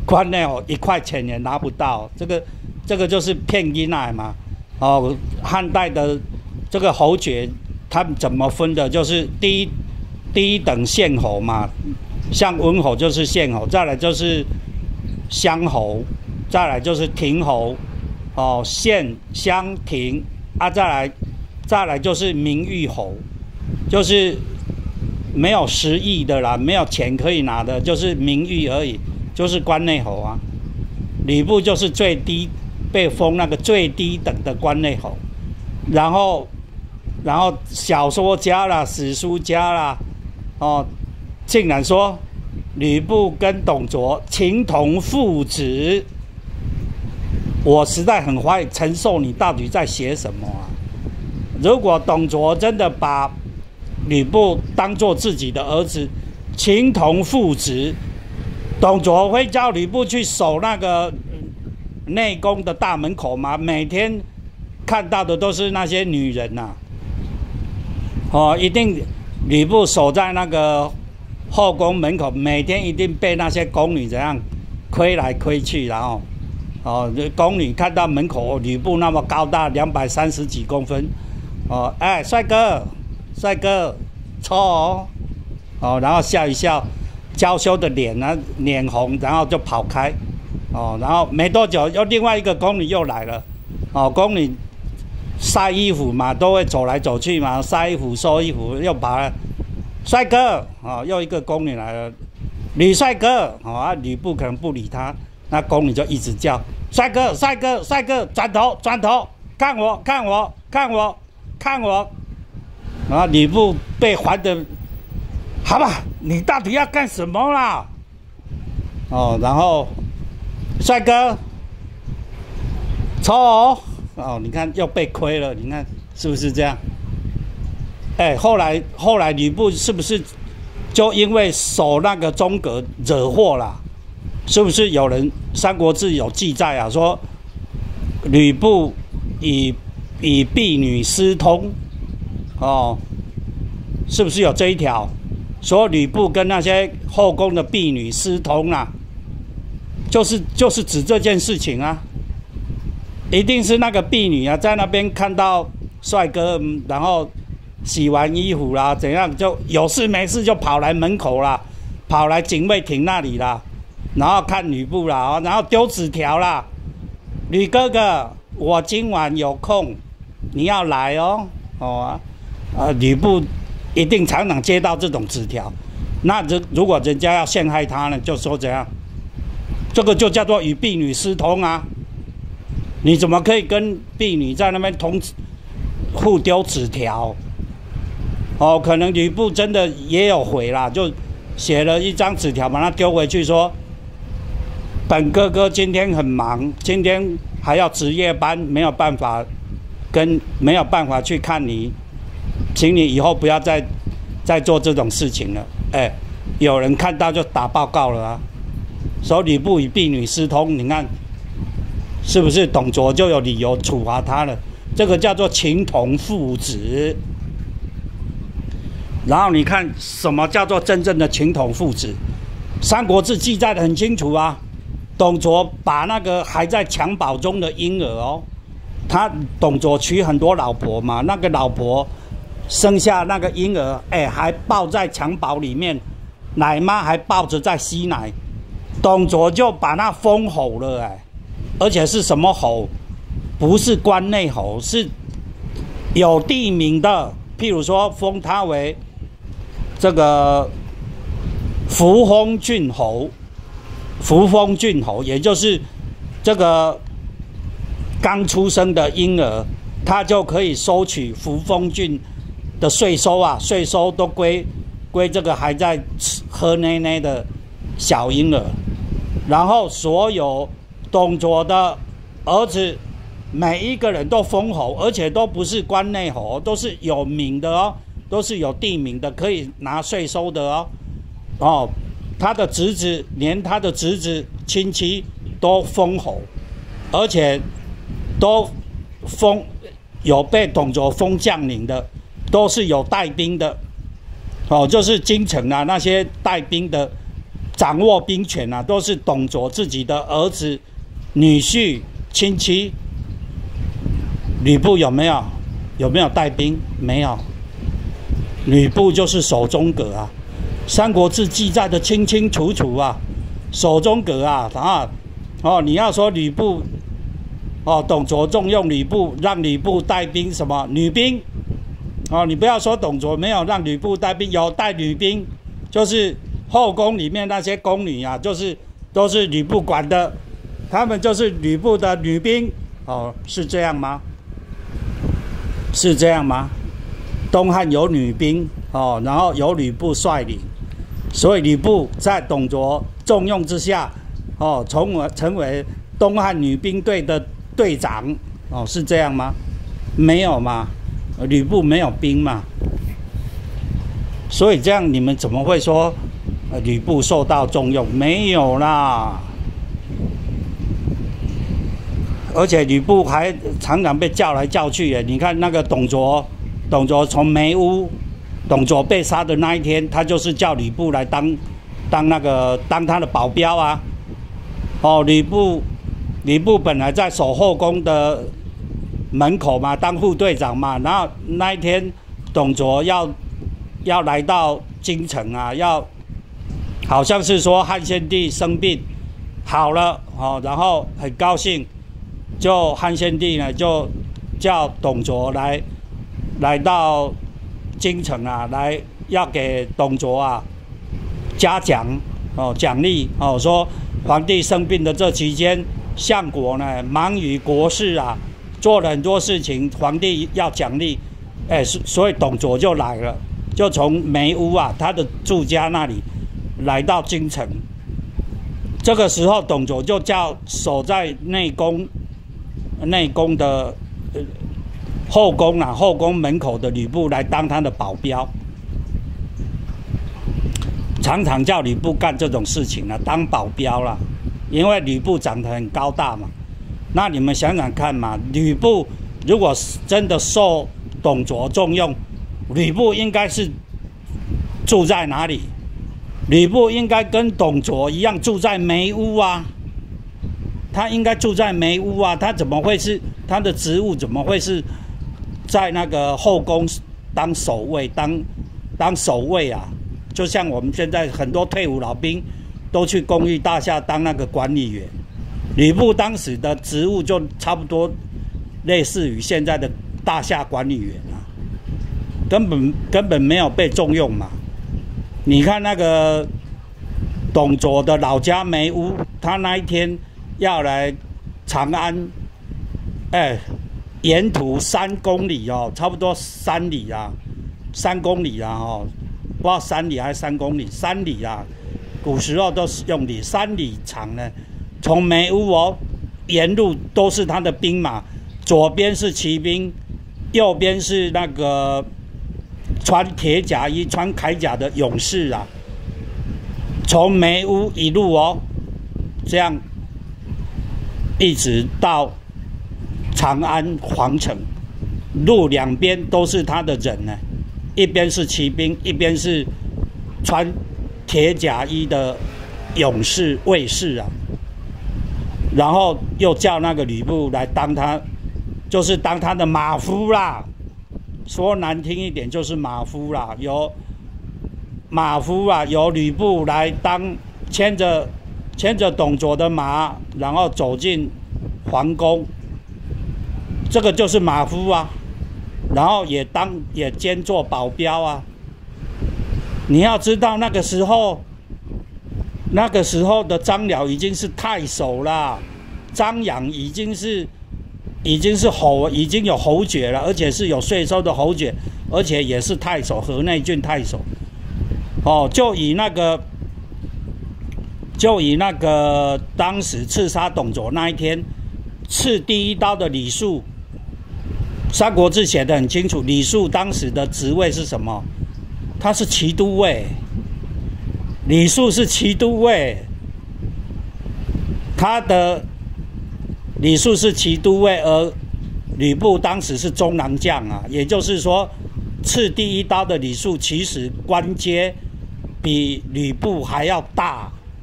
[SPEAKER 1] 关内侯一块钱也拿不到，这个这个就是骗囡仔嘛。哦，汉代的这个侯爵，他们怎么分的？就是第一第一等县侯嘛，像文侯就是县侯，再来就是乡侯，再来就是亭侯，哦，县乡亭啊，再来再来就是名誉侯，就是没有实益的啦，没有钱可以拿的，就是名誉而已，就是关内侯啊。吕布就是最低被封那个最低等的关内侯，然后然后小说家啦、史书家啦，哦，竟然说吕布跟董卓情同父子，我实在很怀疑陈寿你到底在写什么啊？如果董卓真的把吕布当作自己的儿子，情同父子，董卓会叫吕布去守那个内宫的大门口吗？每天看到的都是那些女人呐、啊，哦，一定吕布守在那个后宫门口，每天一定被那些宫女怎样窥来窥去，然后哦，宫女看到门口吕布那么高大，两百三十几公分，哦，哎，帅哥。帅哥，抽哦，哦，然后笑一笑，娇羞的脸呢，脸红，然后就跑开，哦，然后没多久，又另外一个宫女又来了，哦，宫女晒衣服嘛，都会走来走去嘛，晒衣服、收衣服，又把帅哥，哦，又一个宫女来了，吕帅哥，哦啊，吕布可能不理他，那宫女就一直叫帅哥、帅哥、帅哥，转头、转头，看我、看我、看我、看我。然后吕布被烦的，好吧，你到底要干什么啦？哦，然后帅哥，抽哦，哦，你看又被亏了，你看是不是这样？哎，后来后来吕布是不是就因为守那个中阁惹祸啦？是不是有人《三国志》有记载啊？说吕布以以婢女私通。哦，是不是有这一条？说吕布跟那些后宫的婢女私通啊，就是就是指这件事情啊，一定是那个婢女啊，在那边看到帅哥，然后洗完衣服啦，怎样就有事没事就跑来门口啦，跑来警卫亭那里啦，然后看吕布啦，然后丢纸条啦，吕哥哥，我今晚有空，你要来哦，哦啊。啊，吕布一定常常接到这种纸条，那如如果人家要陷害他呢，就说怎样？这个就叫做与婢女私通啊！你怎么可以跟婢女在那边同互丢纸条？哦，可能吕布真的也有回啦，就写了一张纸条，把它丢回去说：“本哥哥今天很忙，今天还要值夜班，没有办法跟没有办法去看你。”请你以后不要再再做这种事情了。哎，有人看到就打报告了啊，说吕布与婢女私通，你看是不是董卓就有理由处罚他了？这个叫做情同父子。然后你看什么叫做真正的情同父子？《三国志》记载的很清楚啊。董卓把那个还在襁褓中的婴儿哦，他董卓娶很多老婆嘛，那个老婆。生下那个婴儿，哎，还抱在襁褓里面，奶妈还抱着在吸奶，董卓就把那封侯了，哎，而且是什么侯？不是关内侯，是有地名的，譬如说封他为这个扶风郡侯，扶风郡侯，也就是这个刚出生的婴儿，他就可以收取扶风郡的税收啊，税收都归归这个还在喝奶奶的小婴儿，然后所有董卓的儿子每一个人都封侯，而且都不是关内侯，都是有名的哦，都是有地名的，可以拿税收的哦。哦，他的侄子连他的侄子亲戚都封侯，而且都封有被董卓封将领的。都是有带兵的，哦，就是京城啊那些带兵的掌握兵权啊，都是董卓自己的儿子、女婿、亲戚。吕布有没有？有没有带兵？没有。吕布就是守中阁啊，《三国志》记载的清清楚楚啊，守中阁啊啊哦，你要说吕布哦，董卓重用吕布，让吕布带兵什么女兵哦，你不要说董卓没有让吕布带兵，有带女兵，就是后宫里面那些宫女啊，就是都是吕布管的，他们就是吕布的女兵哦，是这样吗？是这样吗？东汉有女兵哦，然后由吕布率领，所以吕布在董卓重用之下，哦，从而成为东汉女兵队的队长哦，是这样吗？没有嘛，吕布没有兵嘛，所以这样你们怎么会说呃吕布受到重用？没有啦。而且吕布还常常被叫来叫去耶。你看那个董卓，董卓从梅屋，董卓被杀的那一天，他就是叫吕布来当当那个当他的保镖啊。哦，吕布，吕布本来在守后宫的门口嘛，当副队长嘛。然后那一天，董卓要要来到京城啊，要好像是说汉献帝生病好了哦，然后很高兴。就汉献帝呢，就叫董卓来来到京城啊，来要给董卓啊嘉奖哦，奖励哦，说皇帝生病的这期间，相国呢忙于国事啊，做了很多事情，皇帝要奖励，哎，所以董卓就来了，就从梅屋啊他的住家那里来到京城。这个时候，董卓就叫守在内宫。内宫的、呃、后宫啊，后宫门口的吕布来当他的保镖，常常叫吕布干这种事情啊，当保镖啦。因为吕布长得很高大嘛，那你们想想看嘛，吕布如果真的受董卓重用，吕布应该是住在哪里？吕布应该跟董卓一样住在梅屋啊。他应该住在梅屋啊，他怎么会是他的职务？怎么会是在那个后宫当守卫、当当守卫啊？就像我们现在很多退伍老兵都去公寓大厦当那个管理员。吕布当时的职务就差不多类似于现在的大厦管理员啊，根本根本没有被重用嘛。你看那个董卓的老家梅屋，他那一天。要来长安，哎，沿途三公里哦，差不多三里啊，三公里啊，哦，不知道三里还是三公里，三里啊，古时候都是用里，三里长呢。从梅屋哦，沿路都是他的兵马，左边是骑兵，右边是那个穿铁甲衣、穿铠甲的勇士啊。从梅屋一路哦，这样。一直到长安皇城，路两边都是他的人呢，一边是骑兵，一边是穿铁甲衣的勇士卫士啊。然后又叫那个吕布来当他，就是当他的马夫啦。说难听一点就是马夫啦，由马夫啊，由吕布来当牵着。牵着董卓的马，然后走进皇宫，这个就是马夫啊。然后也当也兼做保镖啊。你要知道那个时候，那个时候的张辽已经是太守啦，张扬已经是已经是侯，已经有侯爵了，而且是有税收的侯爵，而且也是太守，河内郡太守。哦，就以那个。就以那个当时刺杀董卓那一天，刺第一刀的李肃，《三国志》写得很清楚，李肃当时的职位是什么？他是骑都尉。李肃是骑都尉，他的李肃是骑都尉，而吕布当时是中郎将啊，也就是说，刺第一刀的李肃其实官阶比吕布还要大。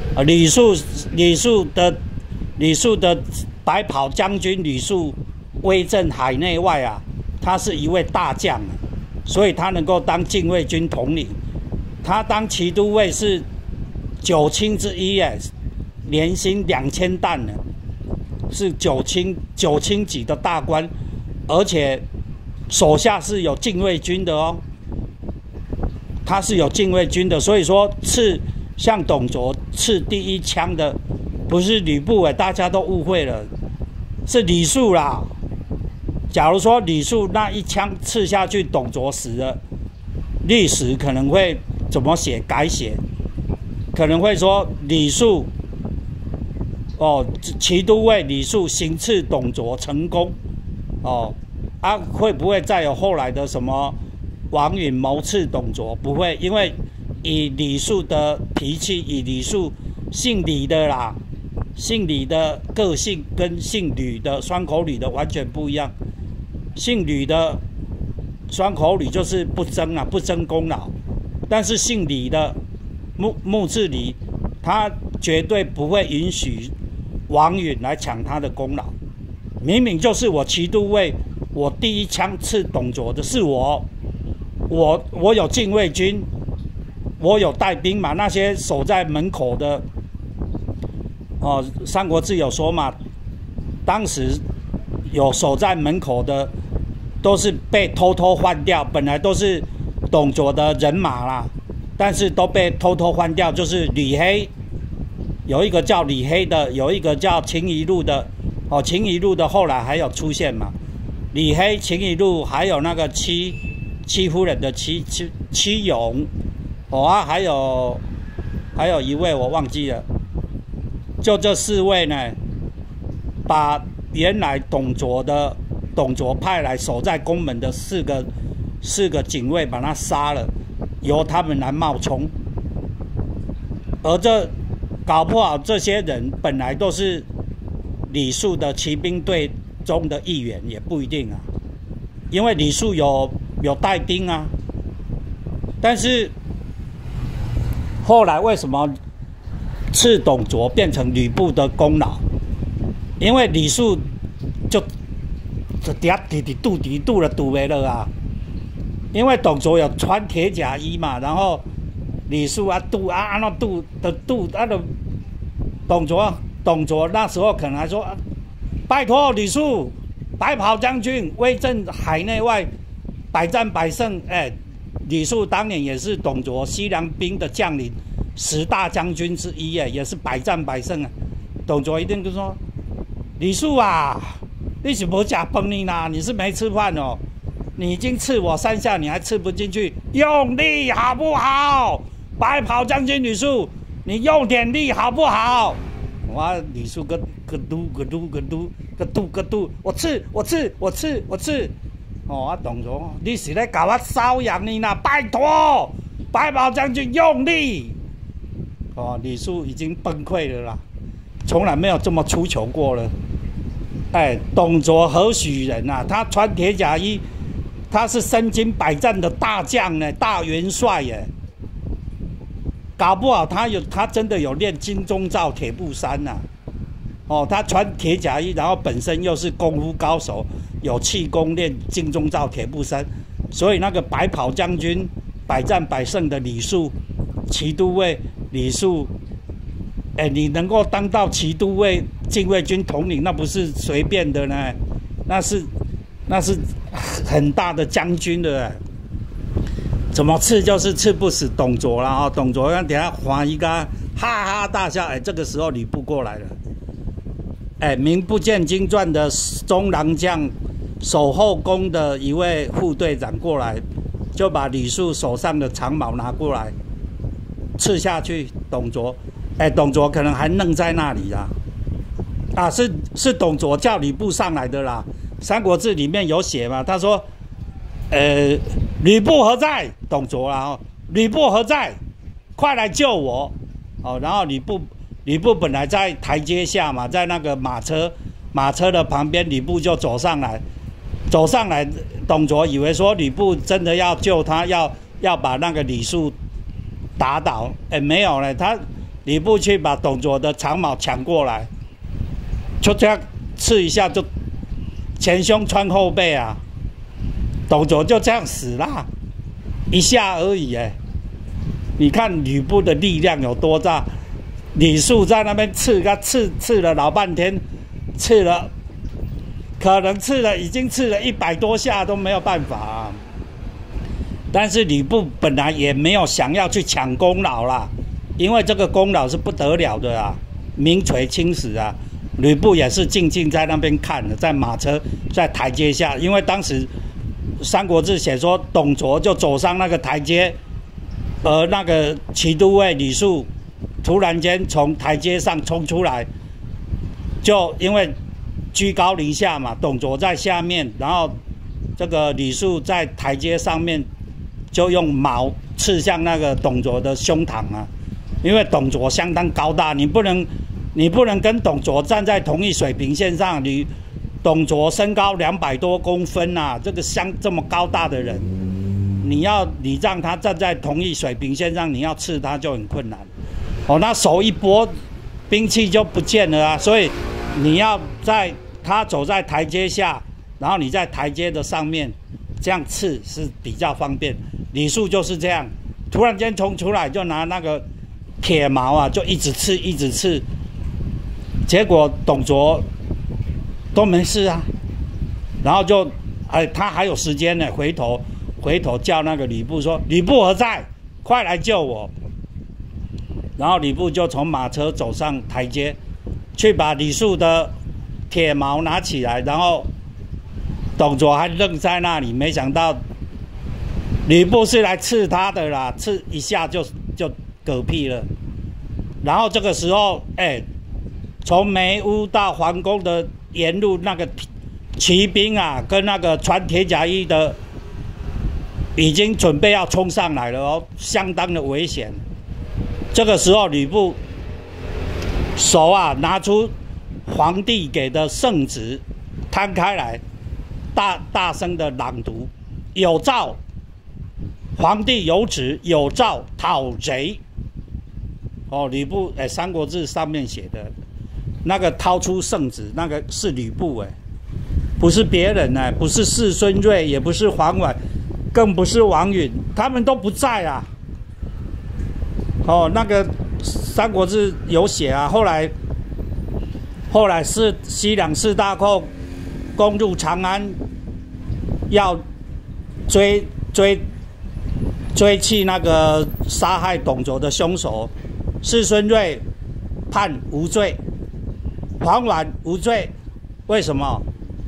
[SPEAKER 1] 呃，李肃李肃的李肃的白袍将军李肃威震海内外啊，他是一位大将，所以他能够当禁卫军统领。他当骑都尉是九卿之一哎，年薪两千担呢，是九卿九卿级的大官，而且手下是有禁卫军的哦。他是有禁卫军的，所以说刺像董卓刺第一枪的不是吕布哎，大家都误会了，是李肃啦。假如说李肃那一枪刺下去，董卓死了，历史可能会怎么写？改写，可能会说李肃，哦，骑都尉李肃行刺董卓成功，哦，啊，会不会再有后来的什么王允谋刺董卓？不会，因为以李肃的脾气，以李肃姓李的啦，姓李的个性跟姓吕的双口吕的完全不一样。姓吕的双口吕就是不争啊，不争功劳，但是姓李的木木字李，他绝对不会允许王允来抢他的功劳。明明就是我骑都尉，我第一枪刺董卓的是我，我我有禁卫军，我有带兵嘛，那些守在门口的，哦，《三国志》有说嘛，当时有守在门口的。都是被偷偷换掉，本来都是董卓的人马啦，但是都被偷偷换掉。就是李黑，有一个叫李黑的，有一个叫秦宜禄的。哦，秦宜禄的后来还有出现嘛？李黑、秦宜禄，还有那个戚戚夫人的戚戚戚勇，哦啊，还有还有一位我忘记了。就这四位呢，把原来董卓的。董卓派来守在宫门的四个四个警卫把他杀了，由他们来冒充。而这搞不好这些人本来都是李肃的骑兵队中的一员，也不一定啊。因为李肃有有带兵啊，但是后来为什么刺董卓变成吕布的功劳？因为李肃就。就底下底底肚底肚了肚没了啊！因为董卓有穿铁甲衣嘛，然后李肃啊肚啊啊那肚的肚啊的董卓董卓那时候可能还说，啊、拜托李肃，白袍将军威震海内外，百战百胜。哎，李肃当年也是董卓西凉兵的将领，十大将军之一，哎，也是百战百胜啊。董卓一定就说，李肃啊。你是没假崩你啦？你是没吃饭哦？你已经刺我三下，你还刺不进去，用力好不好？白袍将军李肃，你用点力好不好？哇，李肃个个嘟个嘟个嘟个嘟个嘟，我刺我刺我刺我刺，哦啊董卓，你是在搞我瘙痒你啦？拜托，白袍将军用力！哦，李肃已经崩溃了啦，从来没有这么出糗过了。哎，董卓何许人啊？他穿铁甲衣，他是身经百战的大将呢，大元帅耶。搞不好他有，他真的有练金钟罩铁布衫呐、啊。哦，他穿铁甲衣，然后本身又是功夫高手，有气功练金钟罩铁布衫，所以那个白袍将军、百战百胜的李肃，骑都尉李肃。哎，你能够当到骑都尉、禁卫军统领，那不是随便的呢，那是那是很大的将军的。怎么刺就是刺不死董卓了啊！董卓让等下黄一个哈哈大笑。哎，这个时候吕布过来了。哎，名不见经传的中郎将、守后宫的一位副队长过来，就把李肃手上的长矛拿过来，刺下去。董卓。哎，董卓可能还愣在那里啦，啊，是是董卓叫吕布上来的啦，《三国志》里面有写嘛，他说，呃，吕布何在？董卓啦，哦，吕布何在？快来救我！哦，然后吕布，吕布本来在台阶下嘛，在那个马车马车的旁边，吕布就走上来，走上来，董卓以为说吕布真的要救他，要要把那个李肃打倒，哎，没有嘞，他。 吕布去把董卓的长矛抢过来，就这样刺一下就前胸穿后背啊，董卓就这样死了，一下而已哎。你看吕布的力量有多大？李肃在那边刺，他刺刺了老半天，刺了，可能刺了已经刺了一百多下都没有办法啊。但是吕布本来也没有想要去抢功劳啦，因为这个功劳是不得了的啊，名垂青史啊。吕布也是静静在那边看的，在马车在台阶下，因为当时《三国志》写说董卓就走上那个台阶，而那个骑都尉李肃突然间从台阶上冲出来，就因为居高临下嘛，董卓在下面，然后这个李肃在台阶上面，就用矛刺向那个董卓的胸膛啊，因为董卓相当高大，你不能。你不能跟董卓站在同一水平线上。你董卓身高两百多公分啊，这个像这么高大的人，你要你让他站在同一水平线上，你要刺他就很困难。哦，那手一拨，兵器就不见了啊。所以你要在他走在台阶下，然后你在台阶的上面，这样刺是比较方便。李肃就是这样，突然间冲出来就拿那个铁矛啊，就一直刺，一直刺。结果董卓都没事啊，然后就哎，他还有时间呢，回头回头叫那个吕布说：“吕布何在？快来救我！”然后吕布就从马车走上台阶，去把李肃的铁矛拿起来，然后董卓还愣在那里，没想到吕布是来刺他的啦，刺一下就就嗝屁了。然后这个时候，哎。从梅屋到皇宫的沿路，那个骑兵啊，跟那个穿铁甲衣的，已经准备要冲上来了哦，相当的危险。这个时候，吕布手啊拿出皇帝给的圣旨，摊开来，大大声的朗读：“有诏，皇帝有旨，有诏讨贼。”哦，吕布哎，《三国志》上面写的。那个掏出圣旨，那个是吕布哎，不是别人哎，不是士孙睿，也不是黄婉，更不是王允，他们都不在啊。哦，那个《三国志》有写啊，后来，后来是西凉四大寇攻入长安，要追追追去那个杀害董卓的凶手，士孙睿判无罪。黄婉无罪，为什么？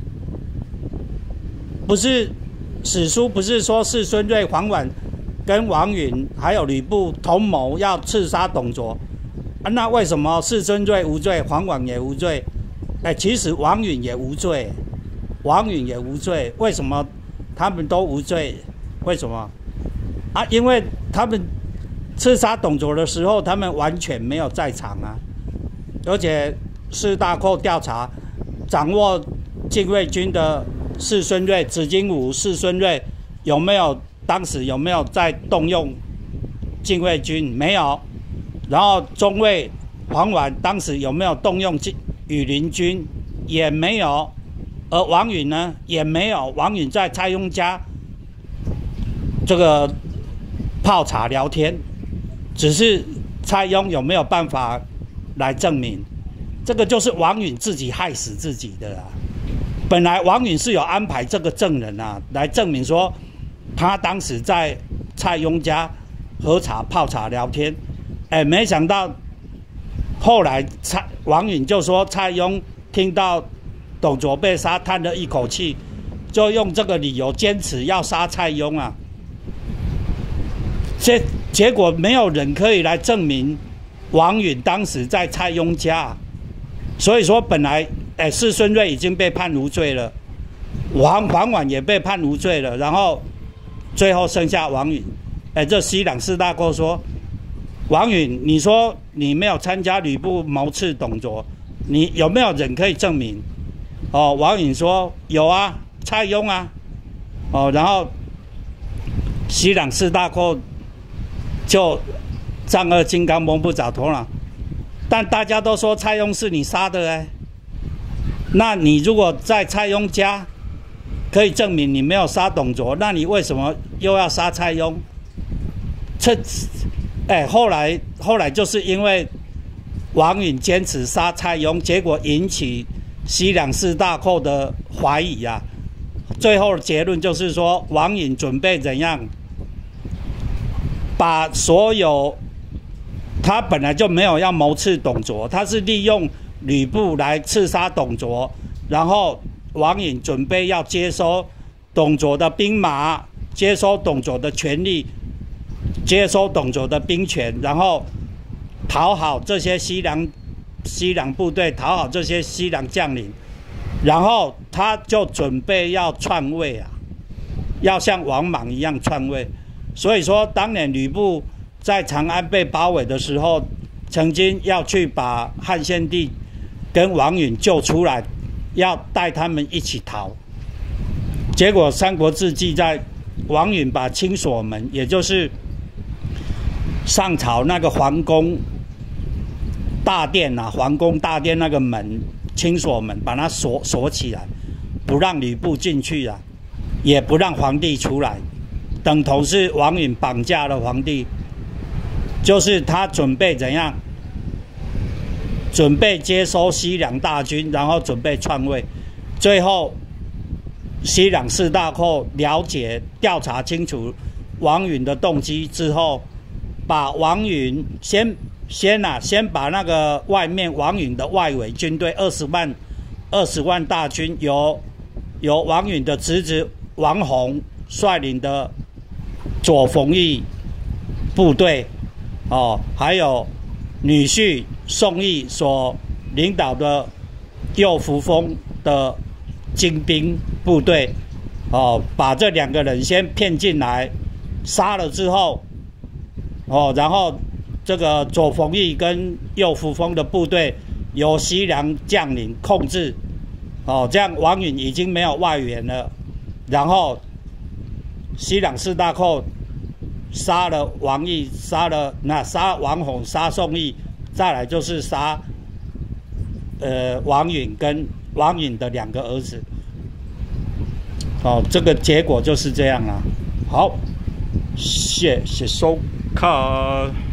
[SPEAKER 1] 不是史书不是说士孙睿、黄婉跟王允还有吕布同谋要刺杀董卓啊？那为什么士孙睿无罪，黄婉也无罪？哎，其实王允也无罪，王允也无罪。为什么他们都无罪？为什么？啊，因为他们刺杀董卓的时候，他们完全没有在场啊，而且。四大寇调查，掌握禁卫军的士孙睿、子金吾、士孙睿有没有当时有没有在动用禁卫军？没有。然后中尉黄婉当时有没有动用羽林军？也没有。而王允呢，也没有。王允在蔡邕家这个泡茶聊天，只是蔡邕有没有办法来证明？这个就是王允自己害死自己的啦。本来王允是有安排这个证人啊，来证明说他当时在蔡邕家喝茶、泡茶、聊天。哎，没想到后来蔡王允就说蔡邕听到董卓被杀，叹了一口气，就用这个理由坚持要杀蔡邕啊。结结果没有人可以来证明王允当时在蔡邕家。所以说，本来哎，士孙睿已经被判无罪了，黄黄婉也被判无罪了，然后最后剩下王允。哎，这西凉四大寇说，王允，你说你没有参加吕布谋刺董卓，你有没有人可以证明？哦，王允说有啊，蔡邕啊。哦，然后西凉四大寇就丈二金刚摸不着头脑， 但大家都说蔡邕是你杀的哎，那你如果在蔡邕家可以证明你没有杀董卓，那你为什么又要杀蔡邕？这，哎，后来后来就是因为王允坚持杀蔡邕，结果引起西凉四大寇的怀疑啊。最后的结论就是说，王允准备怎样，把所有他本来就没有要谋刺董卓，他是利用吕布来刺杀董卓，然后王允准备要接收董卓的兵马，接收董卓的权力，接收董卓的兵权，然后讨好这些西凉西凉部队，讨好这些西凉将领，然后他就准备要篡位啊，要像王莽一样篡位。所以说，当年吕布在长安被包围的时候，曾经要去把汉献帝跟王允救出来，要带他们一起逃。结果《三国志》记载，王允把清锁门，也就是上朝那个皇宫大殿啊，皇宫大殿那个门，清锁门，把它锁锁起来，不让吕布进去啊，也不让皇帝出来，等同是王允绑架了皇帝，就是他准备怎样？准备接收西凉大军，然后准备篡位，最后西凉四大寇了解、调查清楚王允的动机之后，把王允先先啊，先把那个外面王允的外围军队二十万二十万大军，由由王允的侄子王弘率领的左冯翊部队，哦，还有女婿宋义所领导的右扶风的精兵部队，哦，把这两个人先骗进来，杀了之后，哦，然后这个左冯翊跟右扶风的部队由西凉将领控制，哦，这样王允已经没有外援了，然后西凉四大寇杀了王毅，杀了那杀王弘，杀宋义，再来就是杀呃王允跟王允的两个儿子。哦，这个结果就是这样啦。好，谢谢收看。